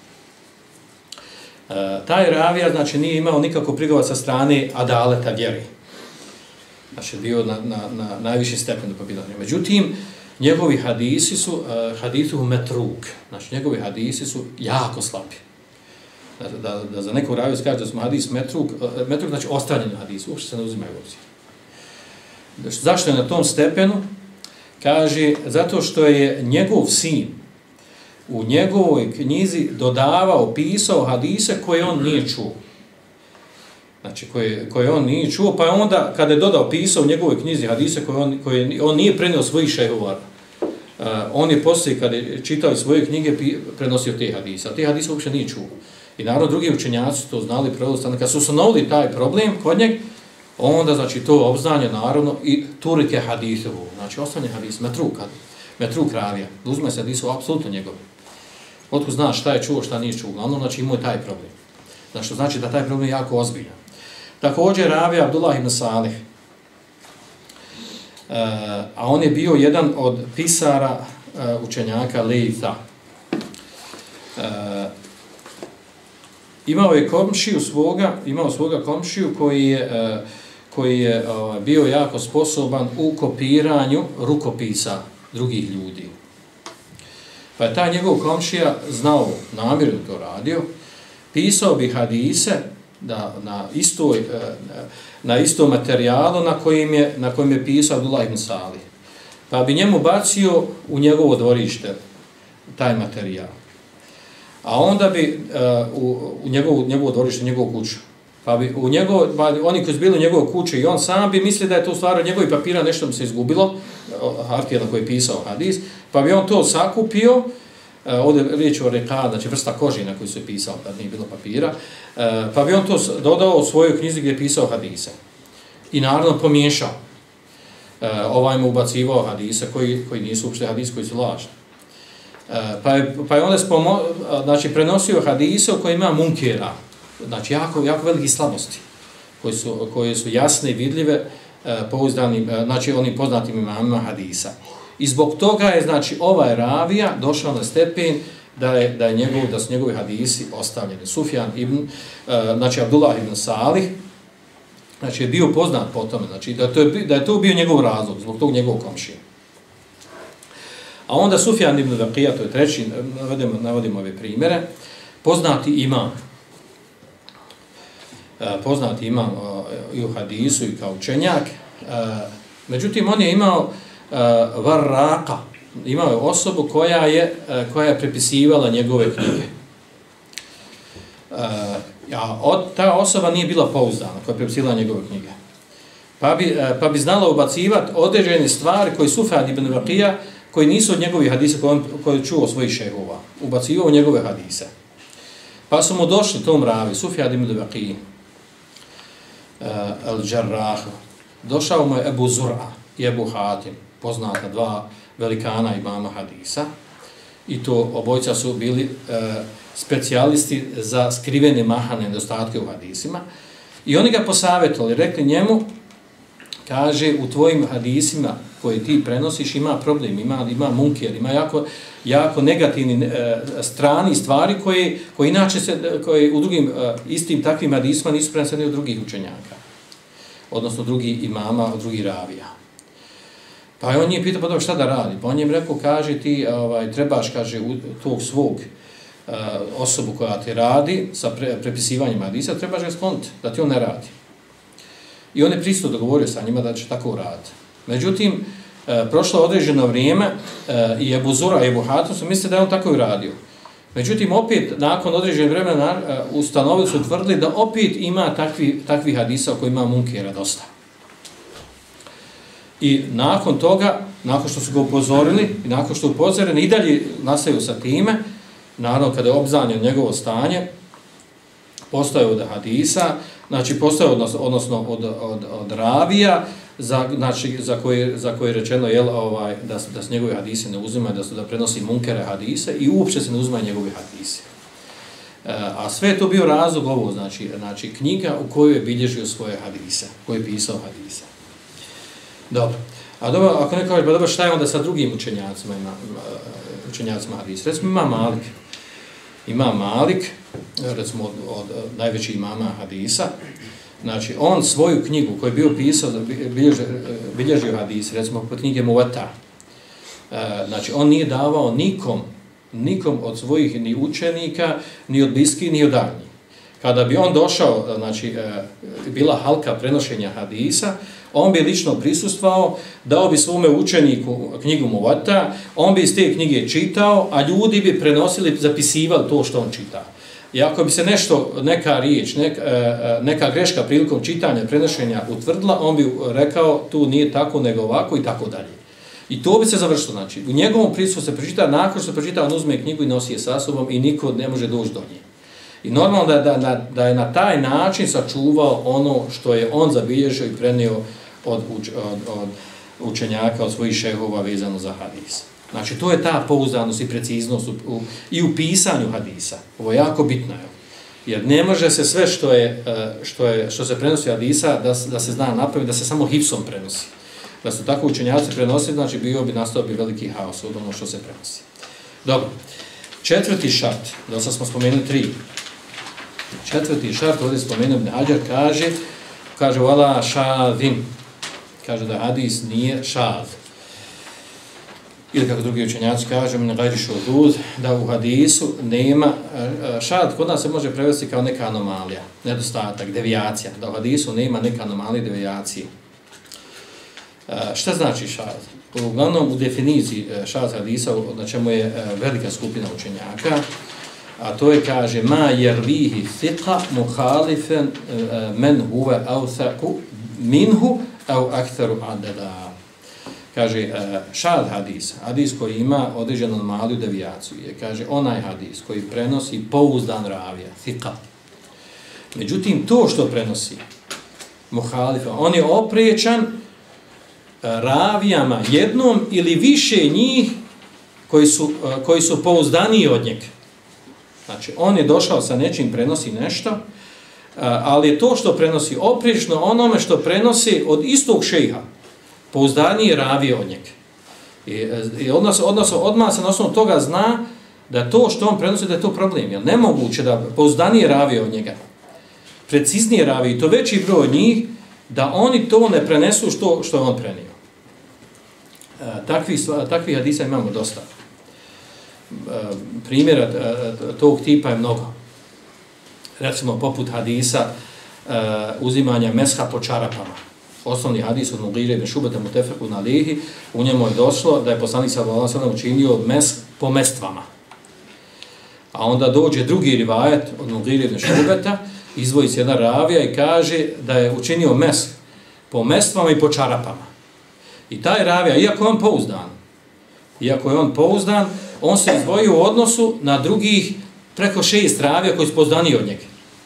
Taj ravija, znači, nije imao nikako prigovor sa strane adaleta vjeri. Znači, bio na najviši stepen po pitanju. Međutim, njegovi hadisi su metruk. Znači, njegovi hadisi su jako slabi. Da za neku raviju kaže da smo hadis metruk znači ostavljeni hadis, uopšte se ne uzimaju u obzir. Zašto je na tom stepenu? Kaže, zato što je njegov sin u njegovoj knjizi dodavao, pisao hadise koje on nije čuo. Znači, koje on nije čuo, pa je onda, kada je dodao, pisao u njegovoj knjizi hadise koje on nije prenio svojih šehova, on je poslije, kada je čitao svoje knjige, prenosio te hadise, a te hadise uopće nije čuo. I naravno, drugi učenjaci su to znali preostane. Kad su ustanovili taj problem kod njeg, onda, znači, to obznanje, naravno, i turike hadisovu, znači, ostane hadis, metruk ravija, uzme se hadisu, apsolutno njegovi. Otko znaš šta je čuo, šta nije čuo, uglavnom, znači, imao je taj problem. Znači da taj problem je jako ozbiljan. Također, ravija Abdullah ibn Salih, a on je bio jedan od pisara učenjaka Lejtha. Imao svoga komšiju koji je bio jako sposoban u kopiranju rukopisa drugih ljudi. Pa je taj njegov komšija znao, namjerno to radio, pisao bi hadise na istom materijalu na kojem je pisao Abdullah ibn Salih. Pa bi njemu bacio u njegovo dvorište taj materijal. A onda bi u njegovo dvorište, u njegovu kuću. Pa bi oni koji su bili u njegovoj kući i on sam bi mislili da je to u stvari od njegovih papira nešto mu se izgubilo, hartija na koji je pisao hadis, pa bi on to sakupio, ovdje je riječ o reka, znači vrsta koži na koju se pisao, da nije bilo papira, pa bi on to dodao u svojoj knjizi gdje je pisao hadise. I naravno pomiješao. Ovaj mu ubacivao hadise koji nisu uopšte hadise, koji su lažni. Pa je onda znači, prenosio hadise u kojima ima munkera, znači jako veliki slabosti, koje su jasne i vidljive, pouzdanim, znači onim poznatim imamima hadisa. I zbog toga je, znači, ovaj ravija došao na stepen da su njegovi hadisi ostavljeni. Sufjan ibn, znači Abdullah ibn Salih, znači je bio poznat po tome, znači da je to bio njegov razlog, zbog tog njegovog komšija. A onda Sufjan ibn Vakija, to je treći, navodimo ove primjere, poznati imam i u hadisu i kao učenjak, međutim on je imao varraka, imao je osobu koja je prepisivala njegove knjige. Ta osoba nije bila pouzdana koja je prepisivala njegove knjige. Pa bi znala ubacivati određene stvari koje Sufjan ibn Vakija, koji nisu od njegovih hadisa koje je čuo svojih šehova, ubacivao u njegove hadise. Pa su mu došli tom ravi, Sufjan ibn Vakija, al-Jarrah, došao mu je Ebu Zur'a i Ebu Hatim, poznata dva velikana imama hadisa, i to obojca su bili specijalisti za skrivene mahane nedostatke u hadisima, i oni ga posavjetovali, rekli njemu, kaže u tvojim hadisima koje ti prenosiš ima problem, ima munker, ima jako negativni strani stvari koje inače koje u drugim istim takvim hadisima nisu preneseni od drugih učenjaka, odnosno drugih imama, od drugih ravija. Pa on nije pitao, pa dobro, šta da radi? Pa on je rekao, kaže ti, trebaš, kaže, u tog svog osobu koja ti radi sa prepisivanjem hadisa, trebaš ga skloniti, da ti on ne radi. I on je pristo dogovorio sa njima da će tako uraditi. Međutim, prošlo određeno vrijeme i Ebu Zura i Ebu Hatim su mislili da je on tako i radio. Međutim, opet, nakon određenog vremena ustanovili su tvrdili da opet ima takvih hadisa o kojima ima munkera dosta. I nakon toga, nakon što su ga upozorili i nakon što je upozoren i dalje nastaju sa time, naravno kada je obznanjeno njegovo stanje, postoje od hadisa, znači postoje odnosno od ravija, za koje je rečeno da se njegove hadise ne uzimaju, da prenosi munkere hadise i uopće se ne uzimaju njegove hadise. A sve je to bio razlog ovo, znači knjiga u kojoj je bilježio svoje hadise, koji je pisao hadise. Dobro. A dobro, ako ne kažeš, pa dobro, šta je onda sa drugim učenjacima hadisa? Recimo ima Malik, recimo od najvećih imama hadisa, znači on svoju knjigu koju je bio pisao, bilježio hadise, recimo kod knjige Muvatta, znači on nije davao nikom od svojih ni učenika, ni od bliskih, ni od daljnjih. Kada bi on došao, znači bila halka prenošenja hadisa, on bi lično prisustvovao, dao bi svome učeniku knjigu Muvatta, on bi iz te knjige čitao, a ljudi bi prenosili, zapisivali to što on čita. I ako bi se neka riječ, neka greška prilikom čitanja, prenošenja utvrdila, on bi rekao tu nije tako nego ovako i tako dalje. I to bi se završilo. Znači, u njegovom prisustvu se pročita, nakon što se pročita, on uzme knjigu i nosi je sa sobom i niko ne može doći do nje. I normalno da je na taj način sačuvao ono što je on zabilježio i prenio od učenjaka, od svojih šehova vezano za hadis. Znači, to je ta pouzdanost i preciznost i u pisanju hadisa. Ovo je jako bitno. Jer ne može se sve što se prenosi hadisa da se zna napraviti, da se samo hifsom prenosi. Da su tako učenjaci prenosili, znači nastao bi veliki haos od ono što se prenosi. Dobro. Četvrti šart, da smo spomenuli 3. Četvrti šart, ovdje spomenuo Ibn Hađar, kaže wala šadin, kaže da hadis nije šad. Ili kako drugi učenjaci kažu, da u hadisu nema, šad kod nas se može prevesti kao neka anomalija, nedostatak, devijacija, da u hadisu nema neka anomalija, devijacije. Šta znači šad? Uglavnom u definiciji šad hadisa, na čemu je velika skupina učenjaka, a to je, kaže, ma jervihi fiqa muhalifen men huve awthaku minhu au aktharu adada. Kaže, šad hadis koji ima određenu malu devijaciju, je, kaže, onaj hadis koji prenosi pouzdan ravija, fiqa. Međutim, to što prenosi muhalifen, on je opriječan ravijama jednom ili više njih koji su pouzdaniji od njega. Znači, on je došao sa nečim, prenosi nešto, ali je to što prenosi oprično onome što prenosi od istog šejha, pouzdaniji ravije od njega. I odmah se na osnovu toga zna da to što on prenosi, da je to problem. Jer nemoguće da pouzdaniji ravije od njega, preciznije ravije, i to veći broj njih, da oni to ne prenesu što je on prenio. Takvih hadisa imamo dosta. Primjera tog tipa je mnogo. Recimo, poput hadisa uzimanja mesha po čarapama. Osnovni hadis od Mugire ibn Šubeta Mutefekun alihi, u njemu je došlo da je poslanik sallallahu alejhi ve sellem učinio mesh po mestvama. A onda dođe drugi rivajet od Mugire ibn Šubeta, izdvoji se jedna ravija i kaže da je učinio mesh po mestvama i po čarapama. I taj ravija, iako je on pouzdan, on se izdvojio u odnosu na drugih preko 6 ravija koji su pouzdaniji od njega.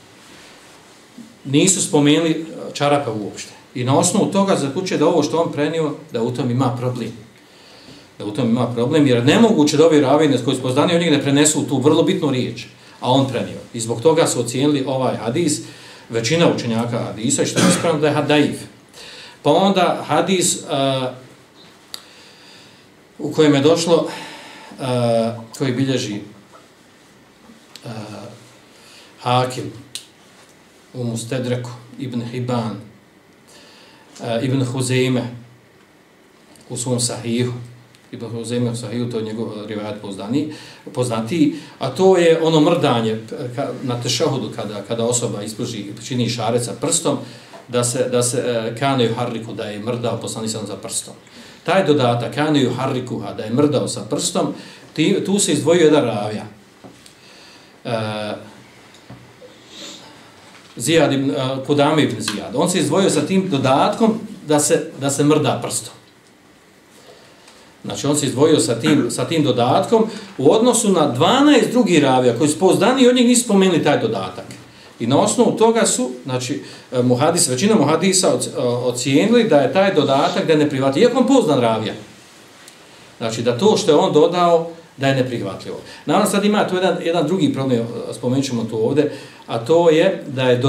Nisu spomenuli čarapa uopšte. I na osnovu toga zaključuje da ovo što on prenio, da u tom ima problem. Jer nemoguće da ovi ravije koji su pouzdaniji od njega ne prenesu tu vrlo bitnu riječ, a on prenio. I zbog toga su ocijenili ovaj hadis, većina učenjaka hadisa, što je ispravno da je hadaif. Pa onda hadis u kojem je došlo, koji bilježi Hakim u Mustedreku, Ibn Hibban, Ibn Huzeyme u svom sahihu, Ibn Huzeyme u sahihu, to je njegov rivajat poznatiji, a to je ono mrdanje na tešahudu kada osoba čini šaret sa prstom, da se kaneju harriku, da je mrdao poslanik sa prstom. Taj dodatak, kaneju harrikuha, da je mrdao sa prstom, tu se izdvojio jedan ravija. Kudame ibn Zijad. On se izdvojio sa tim dodatkom da se mrda prstom. Znači on se izdvojio sa tim dodatkom u odnosu na 12 drugih ravija koji su pouzdani i od njih nisu spomenuli taj dodatak. I na osnovu toga su, znači, većina muhadisa ocijenili da je taj dodatak da je neprihvatljiv. Iako on pouzdan ravija. Znači da to što je on dodao da je neprihvatljivo. Naravno sad ima tu jedan drugi problem, spomenut ćemo to ovdje, a to je da je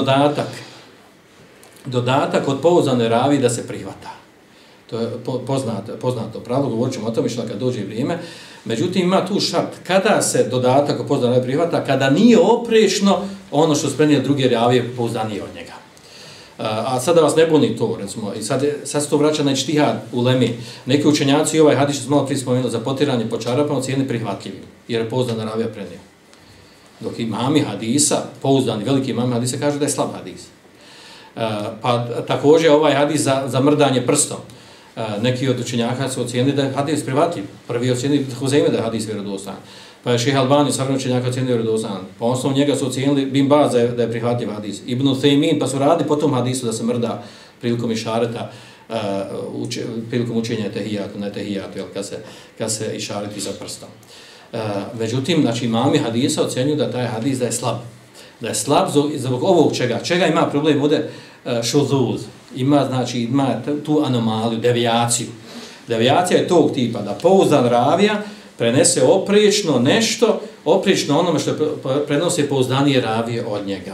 dodatak od pouzdane ravije da se prihvata. To je poznato pravilo, govorit ćemo o tome što kad dođe vrijeme. Međutim, ima tu šart. Kada se dodatak od pouzdane ravije prihvata, kada nije oprečno ono što spremljaju druge ravije pouzdanije od njega. A sada vas ne buni to, recimo, i sad se to vraća na ijtihad ulemi. Neki učenjaci i ovaj hadis što smo malo prije spomenuli za potiranje po čarapama ocijeni prihvatljivim, jer je pouzdana ravija prenio. Dok imami hadisa, pouzdani, veliki imami hadisa, kažu da je slab hadis. Pa također ovaj hadis za mrdanje prstom. Neki od učenjaka su ocijenili da je hadis prihvatljiv. Prvi ocijenili Huzeyme da je hadis vjerodostan. Pa je Šejh Albani, savremeni učenjaka, ocijenili vjerodostan. Pa osnovu njega su ocijenili Bin Baz da je prihvatljiv hadis. Ibn Uthejmin, pa su radili po tom hadisu da se mrda prilikom išareta, prilikom učenja tehijatu, ne tehijatu, kad se išareti za prstom. Međutim, znači imami hadisa ocjenjuju da taj hadis da je slab. Da je slab zbog ovog čega ima problem ovdje šuzuz. Ima tu anomaliju, devijaciju. Devijacija je tog tipa da pouzdan ravija prenese oprečno nešto, oprečno onome što prenose pouzdanije ravije od njega.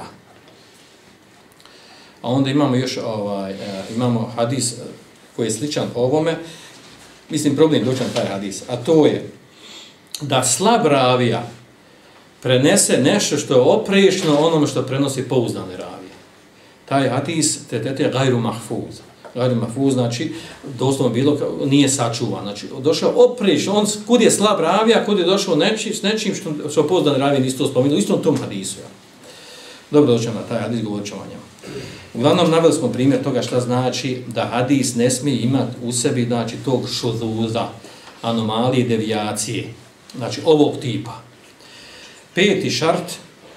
A onda imamo još imamo hadis koji je sličan ovome. Mislim, problem doći na taj hadis. A to je da slab ravija prenese nešto što je oprečno onome što prenosi pouzdane ravije. Taj hadis je gajru mahfuz. Gajru mahfuz znači doslovno bilo nije sačuvan. Znači došao oprečno, kud je slab ravija, kud je došao s nečim što pouzdane ravije nisu to spomenuli, istom tom hadisu. Ja. Dobro, doćemo na taj hadis, govorit ćemo o njemu. Uglavnom, naveli smo primjer toga šta znači da hadis ne smije imati u sebi znači, tog šuzuza, anomalije, devijacije. Znači, ovog tipa. 5. šart,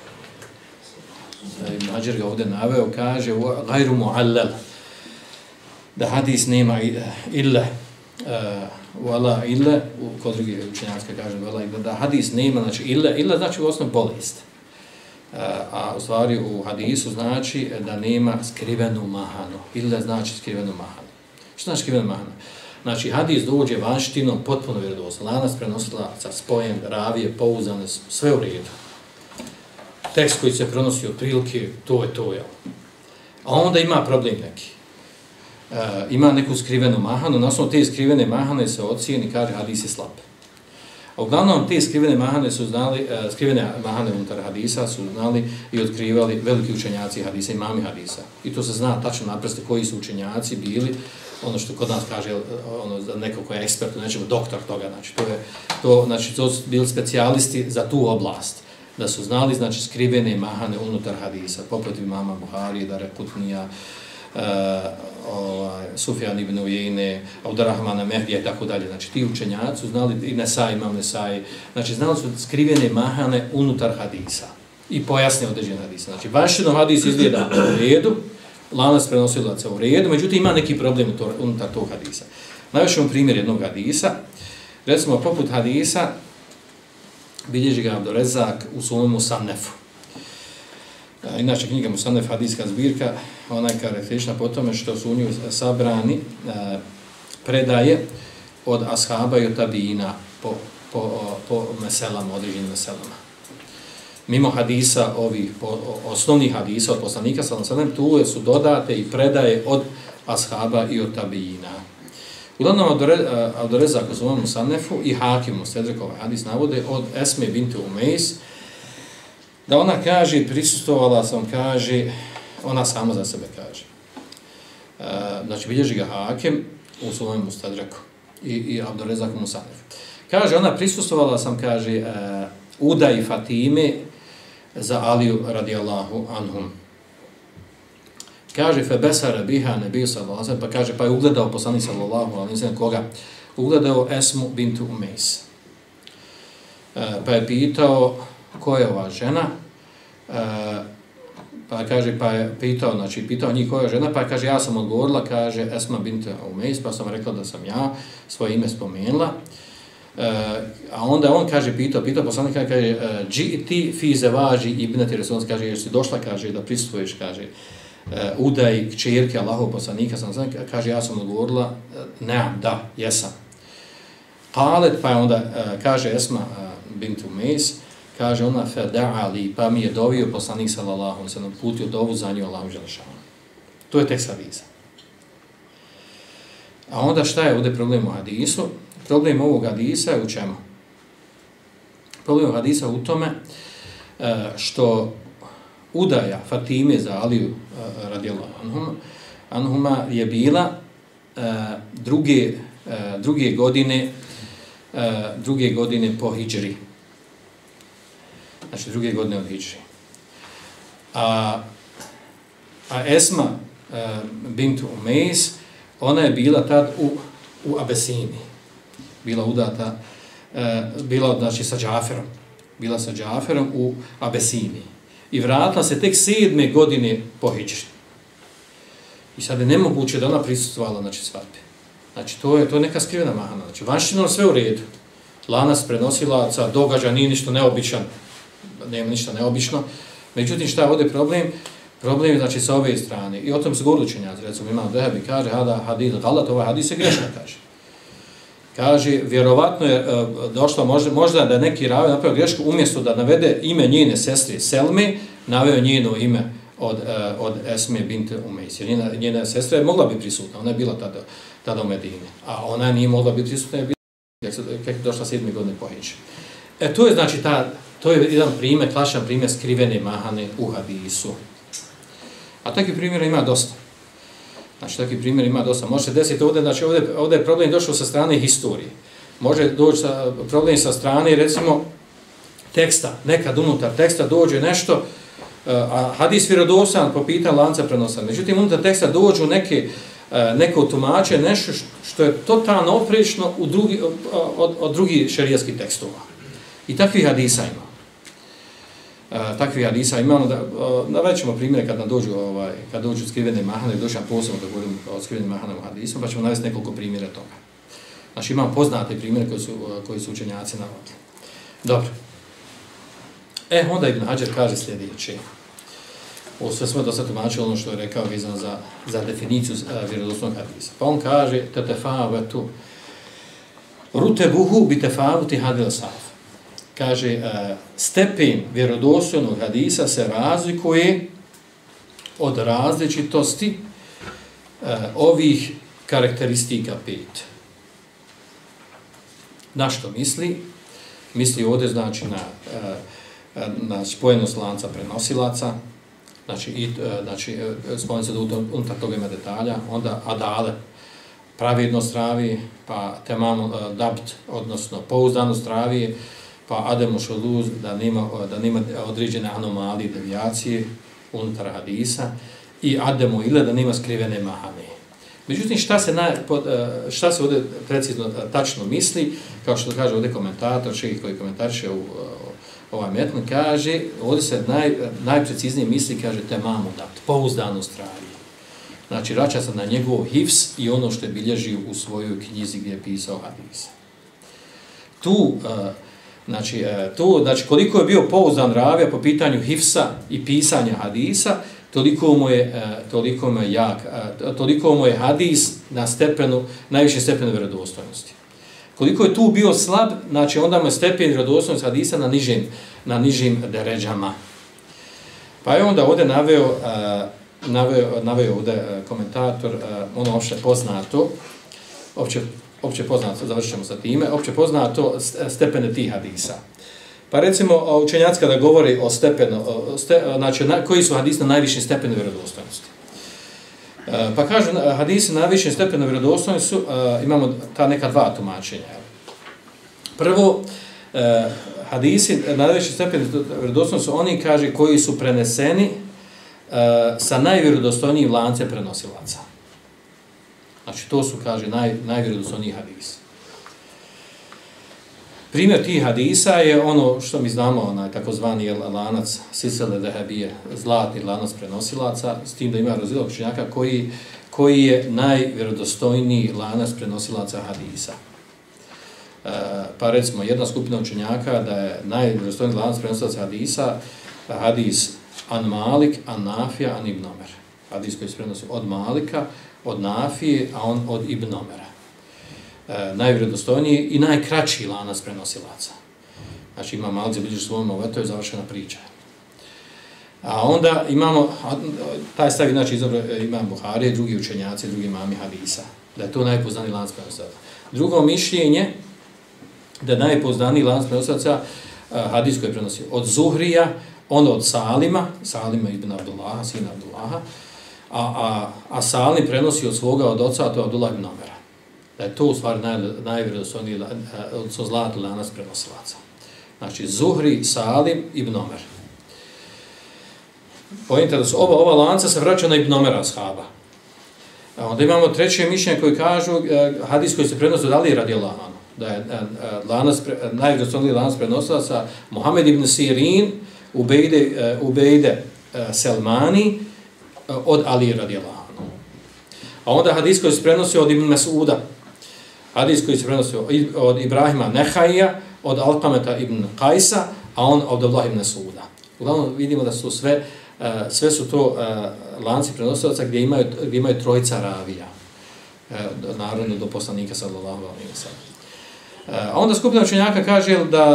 Mađer ga ovdje naveo, kaže gajru muallal, da hadis nema ille, wala ille, kod drugih učenjaka kaže wala ille, da hadis nema, znači ille znači u osnovu bolest. A u stvari u hadisu znači da nema skrivenu mahanu. Ille znači skrivenu mahanu. Što znači skrivenu mahanu? Znači hadis dođe vanštinom potpuno vjerodostojno. Lanac prenosilaca, spojen, ravije, pouzdane, sve u redu. Tekst koji se prenosi otprilike, to je to. A onda ima problem neki. Ima neku skrivenu mahanu, na osnovu te skrivene mahane se ocijeni, kaže hadis je slab. A uglavnom te skrivene mahane su znali, skrivene mahane unutar hadisa su znali i otkrivali veliki učenjaci hadisa, imami hadisa. I to se zna tačno naprste koji su učenjaci bili, ono što kod nas kaže ono, za neko ko je ekspert, nećemo doktor toga, znači to su bili specijalisti za tu oblast. Da su znali, znači, skrivene mahane unutar hadisa, poput imama Buharije, Daraqutnija, Sufjan ibn Ujejne, Abdurrahmana Mehdija i tako dalje. Znači, ti učenjaci su znali, i Nesai, imam Nesai, znači, znali su skrivene mahane unutar hadisa i pojasne određene hadisa. Znači, vanštinom hadis izgleda u redu, lanac prenosilaca u redu, međutim, ima neki problem unutar tog hadisa. Navešemo primjer jednog hadisa, recimo, poput hadisa, bilježi ga Abdurezak u svom Musannefu. Inače, knjiga Musannef, hadijska zbirka, ona je karakteristična po tome što su u nju sabrani predaje od ashaba i od tabijina po meselama, određenim meselama. Mimo hadisa, ovih osnovnih hadisa od poslanika, tu su dodate i predaje od ashaba i od tabijina. Uglavnom, Abdurezak u svom Musanefu i Hakim u Sedrekova hadis navode od Esme bint Umejs, da ona kaže, prisustvovala sam, kaže, ona sama za sebe kaže. Znači, bilježi ga Hakim u svom Mustadreku i Abdurezak u Musanefu. Kaže, ona prisustvovala sam, kaže, udaji Fatime za Aliju radijallahu anhum. Kaže, febesara biha nebiju sallallahu alaihi, pa kaže, pa je ugledao poslanik sallallahu alaihi, koga? Ugledao Esmu bintu Umejs. Pa je pitao, ko je ova žena? Pa kaže, pa je pitao njih koja je žena, pa kaže, ja sam odgovorila, kaže, Esma bintu Umejs, pa sam rekla da sam ja, svoje ime spomenula. A onda on kaže, pitao poslanik, kaže, ti fi zevaži ibnati Rasul, kaže, jer si došla, kaže, da prisustvuješ, kaže, udaj kćerke Allahov poslanika, kaže, ja sam odgovorila, ne, da, jesam. Qalet, pa onda kaže Esma bint Umejs, kaže ona, feda'ali, pa mi je dovio poslanik sallallahu alejhi ve sellem, putio dovu za nju Allahu dželešanu. To je tekst hadisa. A onda šta je ovdje problem u hadisu? Problem ovog hadisa je u čemu? Problem hadisa u tome što udaja Fatime za Aliju radijallahu anhuma je bila druge godine po hidžri. Znači druge godine od hidžri. A Esma bint Umejs, ona je bila tad u Abesiniji. Bila udata, znači sa Džaferom. Bila sa Džaferom u Abesiniji. I vratila se tek 7. godine po hidžri. I sad je nemoguće da ona prisustvovala, znači, svadbi. Znači, to je neka skrivena mahana. Znači, vanštino sve u redu. Lanac prenosilaca, događa, nije ništa neobičan, nema ništa neobično. Međutim, šta je ovdje problem? Problem je, znači, sa ove strane. I o tom se govori učenjaci. Recimo, Imam Dehebi kaže, hadis galat, ovaj hadis je grešna, kaže. Kaže, vjerovatno je došlo, možda da je neki ravi napravio grešku, umjesto da navede ime njene sestre Selme, naveo njeno ime od Esme bint Umejs. Njena sestra je mogla biti prisutna, ona je bila tada u Medini, a ona nije mogla biti prisutna, kako je došla 7. godine po hidžri. To je, znači, to je jedan primjer, klasičan primjer skrivene mahane u hadisu. A takvih primjera ima dosta. Znači, takvih primjera ima dosta. Može se desiti ovdje, znači ovdje je problem došao sa strane historije. Može doći problem sa strane, recimo, teksta. Nekad unutar teksta dođe nešto, a hadis vjerodostojan po pitanju lanca prenosa. Međutim, unutar teksta dođu neko tumače, nešto što je totalno oprečno od drugih šerijatskih tekstova. I takvih hadisa ima. Takvih hadisa imamo, navećemo primjere kad nam dođu skrivene mahane, došao posebno da govorimo o skrivenim mahanama u hadisu, pa ćemo navesti nekoliko primjera toga. Znači imamo poznate primjere koji su učenjaci navodili. Dobro. Onda Ibn Hadžar kaže sljedeće. Ovo sve smo dosta tumačili ono što je rekao vezano za definiciju vjerodostojnog hadisa. Pa on kaže, tetefa'vetu rutebuhu bitefa'vuti hadil saf. Kaže, stepen vjerodostojnog hadisa se razlikuje od različitosti ovih karakteristika 5. Na što misli? Misli ovdje, znači, na spojenost lanca prenosilaca, znači spomenuti se da unutar toga ima detalja, onda adale, pravednost ravije, pa temam dabt, odnosno pouzdanost ravije, pa ademu šuluz, da nema određene anomalije, devijacije unutar hadisa, i ademu ile, da nema skrivene mahane. Međutim, šta se ovdje precizno, tačno misli, kao što kaže ovdje komentator, šejh koji komentariše ovaj metn, kaže, ovdje se najpreciznije misli, kaže, temamu dabt, pouzdanost ravije. Znači, vraća se na njegov hifs i ono što je bilježio u svojoj knjizi gdje je pisao hadis. Znači, koliko je bio pouzdan ravija po pitanju hifsa i pisanja hadisa, toliko mu je hadis na najviše stepenu vjerodostojnosti. Koliko je tu bio slab, znači onda mu je stepen vjerodostojnosti hadisa na nižim deređama. Pa je onda ovdje naveo naveo ovdje komentator ono opće poznato, završit ćemo sa time, opće poznato stepene tih hadisa. Pa recimo učenjaci kada govori o stepenu, znači koji su hadisi na najvišem stepenu vjerodostojnosti. Pa kažu hadisi na najvišem stepenu vjerodostojnosti su, imamo ta neka dva tumačenja. Prvo, hadisi na najvišem stepenu vjerodostojnosti su oni, kaže, koji su preneseni sa najvjerodostojnijim lancem prenosilaca. Znači, to su, kaže, najvjerodostojniji hadisi. Primjer tih hadisa je ono što mi znamo, takozvani lanac Silsile Zehabije, zlatni lanac prenosilaca, s tim da ima razdjela učenjaka koji je najvjerodostojniji lanac prenosilaca hadisa. Pa recimo, jedna skupina učenjaka da je najvjerodostojniji lanac prenosilaca hadisa, hadis an Malik, an Nafija, an Ibn Omer. Hadis koji se prenosi od Malika, od Nafije, a on od Ibn Omera. Najvjerodostojniji i najkraći lanac prenosilaca. Znači ima Malik zabilježi svojom, ovo to je završena priča. A onda imamo, taj stav znači imam Buharije, drugi učenjaci, drugi imami hadisa, da je to najpoznaniji lanac prenosilaca. Drugo mišljenje, da je najpoznaniji lanac prenosilaca hadis koji prenosi od Zuhrija, ono od Salima ibn Abdullaha, sina Abdullaha, a Salim prenosi od svoga od oca, a to je Abdullah ibn Omera. Da je to u stvari najvjerodostojniji zlatni lanac prenosilaca. Znači Zuhri, Salim, Ibn Omer. Pojente da su ova lanca se vraća na Ibn Omera ashaba. Onda imamo treće mišljenje koji kažu, hadis koji se prenosi od Ali radijallahu anhu, da je najvjerodostojniji lanac prenosilaca Muhammed ibn Sirin, Ubejde Selmani od Ali radijallahu anhu. A onda hadis koji se prenosi od Ibn Mes'uda, hadis koji se prenosi od Ibrahima Nehaija, od Alqameta ibn Qajsa, a on od Abdullah ibn Suda. Uglavnom vidimo da su sve su to lanci prenosilaca gdje imaju trojica ravija, naravno do poslanika sallallahu alejhi ve sellem. A onda skupina učenjaka kaže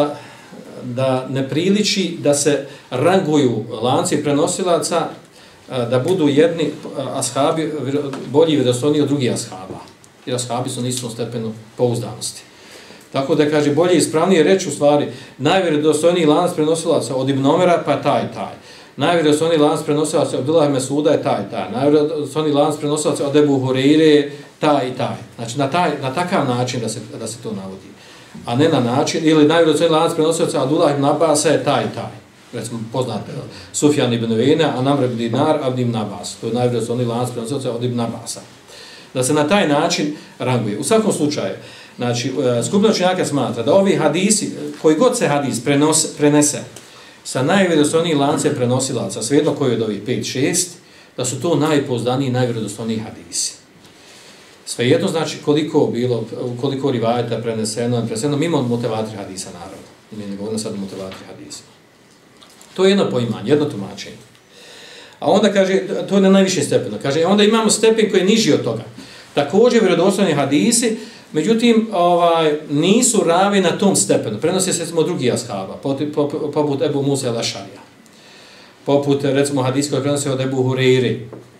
da ne priliči da se ranguju lanci prenosilaca, da budu jedni ashabi bolji i vjerodostojniji od drugih ashaba. Jer ashabi su na istom stepenu pouzdanosti. Tako da kaže bolje i ispravnije reći u stvari najvjerodostojniji lanac prenosilaca od Ibn Omera pa taj. Najvjerodostojniji lanac prenosilaca od Abdullah ibn Mes'uda je taj. Najvjerodostojniji lanac prenosilaca od Ebu Hureyre taj. Znači na takav način da se to navodi. A ne na način, ili najvjerodostojniji lanac prenosilaca od Abdullah ibn Abbasa je taj. Recimo poznate Sufjan ibn Uyeyne, Anamr ibn Dinar, Abd ibn Abbas. To je najvjerodostojniji lanac prenosilaca od Ibn Abbasa. Da se na taj način ranguje. U svakom slučaju, znači, skupina učenjaka smatra da ovi hadisi, koji god se hadis prenese sa najvjerodostojnijim lancem prenosilaca, svejedno koji od ovih 5-6, da su to najpouzdaniji i najvjerodostojniji hadisi. Svejedno znači koliko rivajeta preneseno mimo mutevatir hadisa, naravno. Mi ne govorimo sad o mutevatir hadisima. To je jedno poimanje, jedno tumačenje. A onda kaže, to je na najviše stepenu. Kaže, onda imamo stepen koji je niži od toga. Također vjerodostojni hadisi, međutim, nisu ravi na tom stepenu. Prenose se recimo drugi ashaba, poput Ebu Musa el-Ašarija. Poput, recimo, hadisi koji prenose od Ebu Hureyre.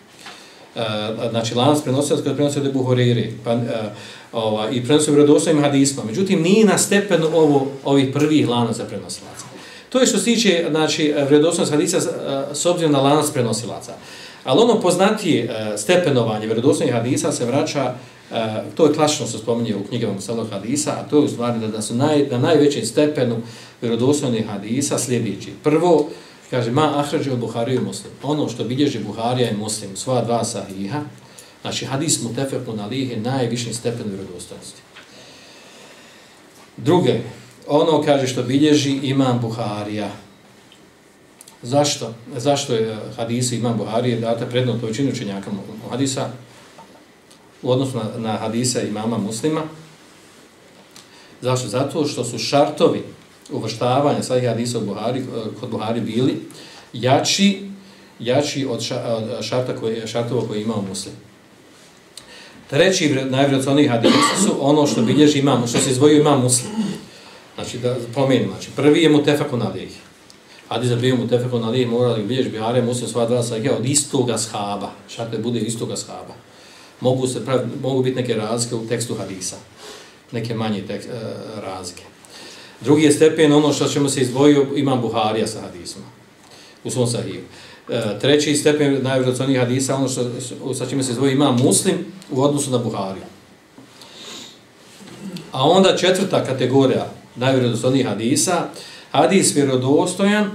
Znači, lanac prenosilac koji prenose od Ebu Hureyre. I prenose vjerodostojnim hadisima. Međutim, nije na stepenu ovih prvih lanaca prenosilaca. To je što se tiče, znači, vjerodostojnost hadisa s obzirom na lanac prenosilaca. Ali ono poznatije stepenovanje vjerodostojnih hadisa se vraća, to je klasično se spominje u knjigama Musalog hadisa, a to je u stvari da su na najvećem stepenu vjerodostojnih hadisa sljedeći. Prvo, kaže, ma ahrađe od Buhariju i Muslim. Ono što bilježi Buharija i Muslim, sva dva sahiha, znači hadis mutefekun alih je najviši stepen vjerodostojnosti. Druge, ono, kaže, što bilježi imam Buharija. Zašto je hadisi imam Buharije data prednost većini učenjaka hadisa u odnosu na hadise imama Muslima? Zašto? Zato što su šartovi uvrštavanja svih hadisa kod Buhari bili jači od šartova koje imao Muslim. Treći najvjerodostojniji hadisi su ono što bilježi imam, što se izdvojio imam Muslim. Znači, da pomenim, znači, prvi je mutefekun alejh. Hadis za prijemu tefekon alih morali bilješ Buharija Muslim sva dva sahiha od istoga shaba. Šarto bude istoga shaba. Mogu biti neke razlike u tekstu hadisa. Neke manje razlike. Drugi je stepen ono što ćemo se izdvojio imam Buharija sa hadisima u svom sahiju. Treći stepen najvjerodostojnijih hadisa ono što sa čime se izdvojio imam Muslim u odnosu na Buhariju. A onda četvrta kategorija najvjerodostojnijih hadisa, hadis vjerodostojan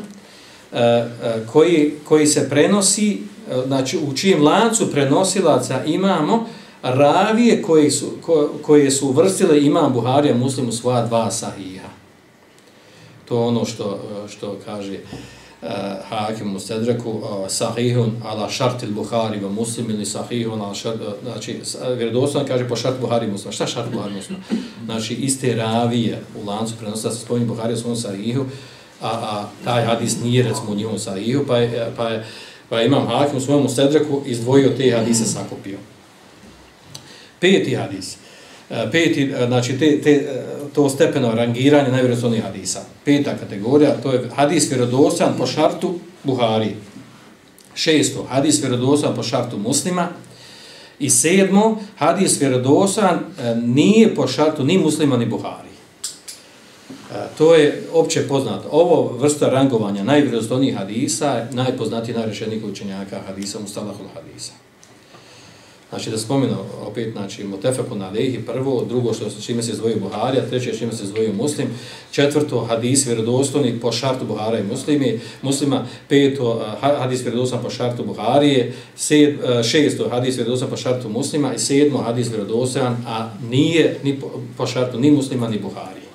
koji se prenosi, znači u čijem lancu prenosilaca imamo ravije koje su uvrstile imam Buharija Muslim u svoja dva sahiha. To je ono što kaže Hakim u Mustedreku, sahihun ala šartil Buhari wa Muslim ili sahihun ala šart, znači vjerodostojan kaže po šart Buhari Muslim. Šta šart Buhari Muslim? Znači iste ravije u lancu prenosa se spominje Buhari u svom sahihu, a taj hadis nije recimo u njihovom sahihu, pa imam Hakim u svojom Mustedreku izdvojio te hadise, sakupio. Peti hadis. Znači to stepeno rangiranje najvjerodostojnijih hadisa. Peta kategorija, to je hadis vjerodostojan po šartu Buhari. Šesto, hadis vjerodostojan po šartu Muslima. I sedmo, hadis vjerodostojan nije po šartu ni Muslima ni Buhari. To je opće poznato. Ovo vrsta rangovanja najvjerodostojnijih hadisa, najpoznatiji najrečenijih učenjaka hadisa, mustalahul hadisa. Znači da spomenu opet, znači mutefekun alejhi prvo, drugo što čime se izdvojio Buharija, treće čime se izdvojio Muslim, četvrto hadis vjerodostojni po šartu Buhara i Muslima, peto hadis vjerodostojan po šartu Buharije, šesto hadis vjerodostojan po šartu Muslima i sedmo hadis vjerodostojan, a nije ni po šartu ni Muslima ni Buharije.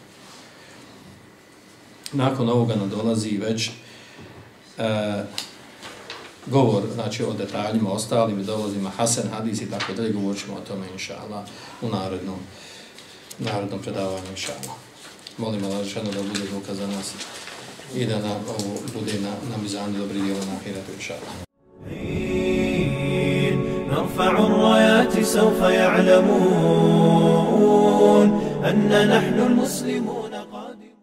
Nakon ovoga nam dolazi već govor, znači o detaljima ostalim i dolazima Hasan hadis i tako dalje, govorit ćemo o tome inša Allah u narednom predavanju inša Allah. Molim Allah da bude dokaz za nas i da nam ovo bude na mizanu dobri djela na ahiretu inša Allah. نرفع الرايات سوف يعلمون أن نحن المسلمون قادمون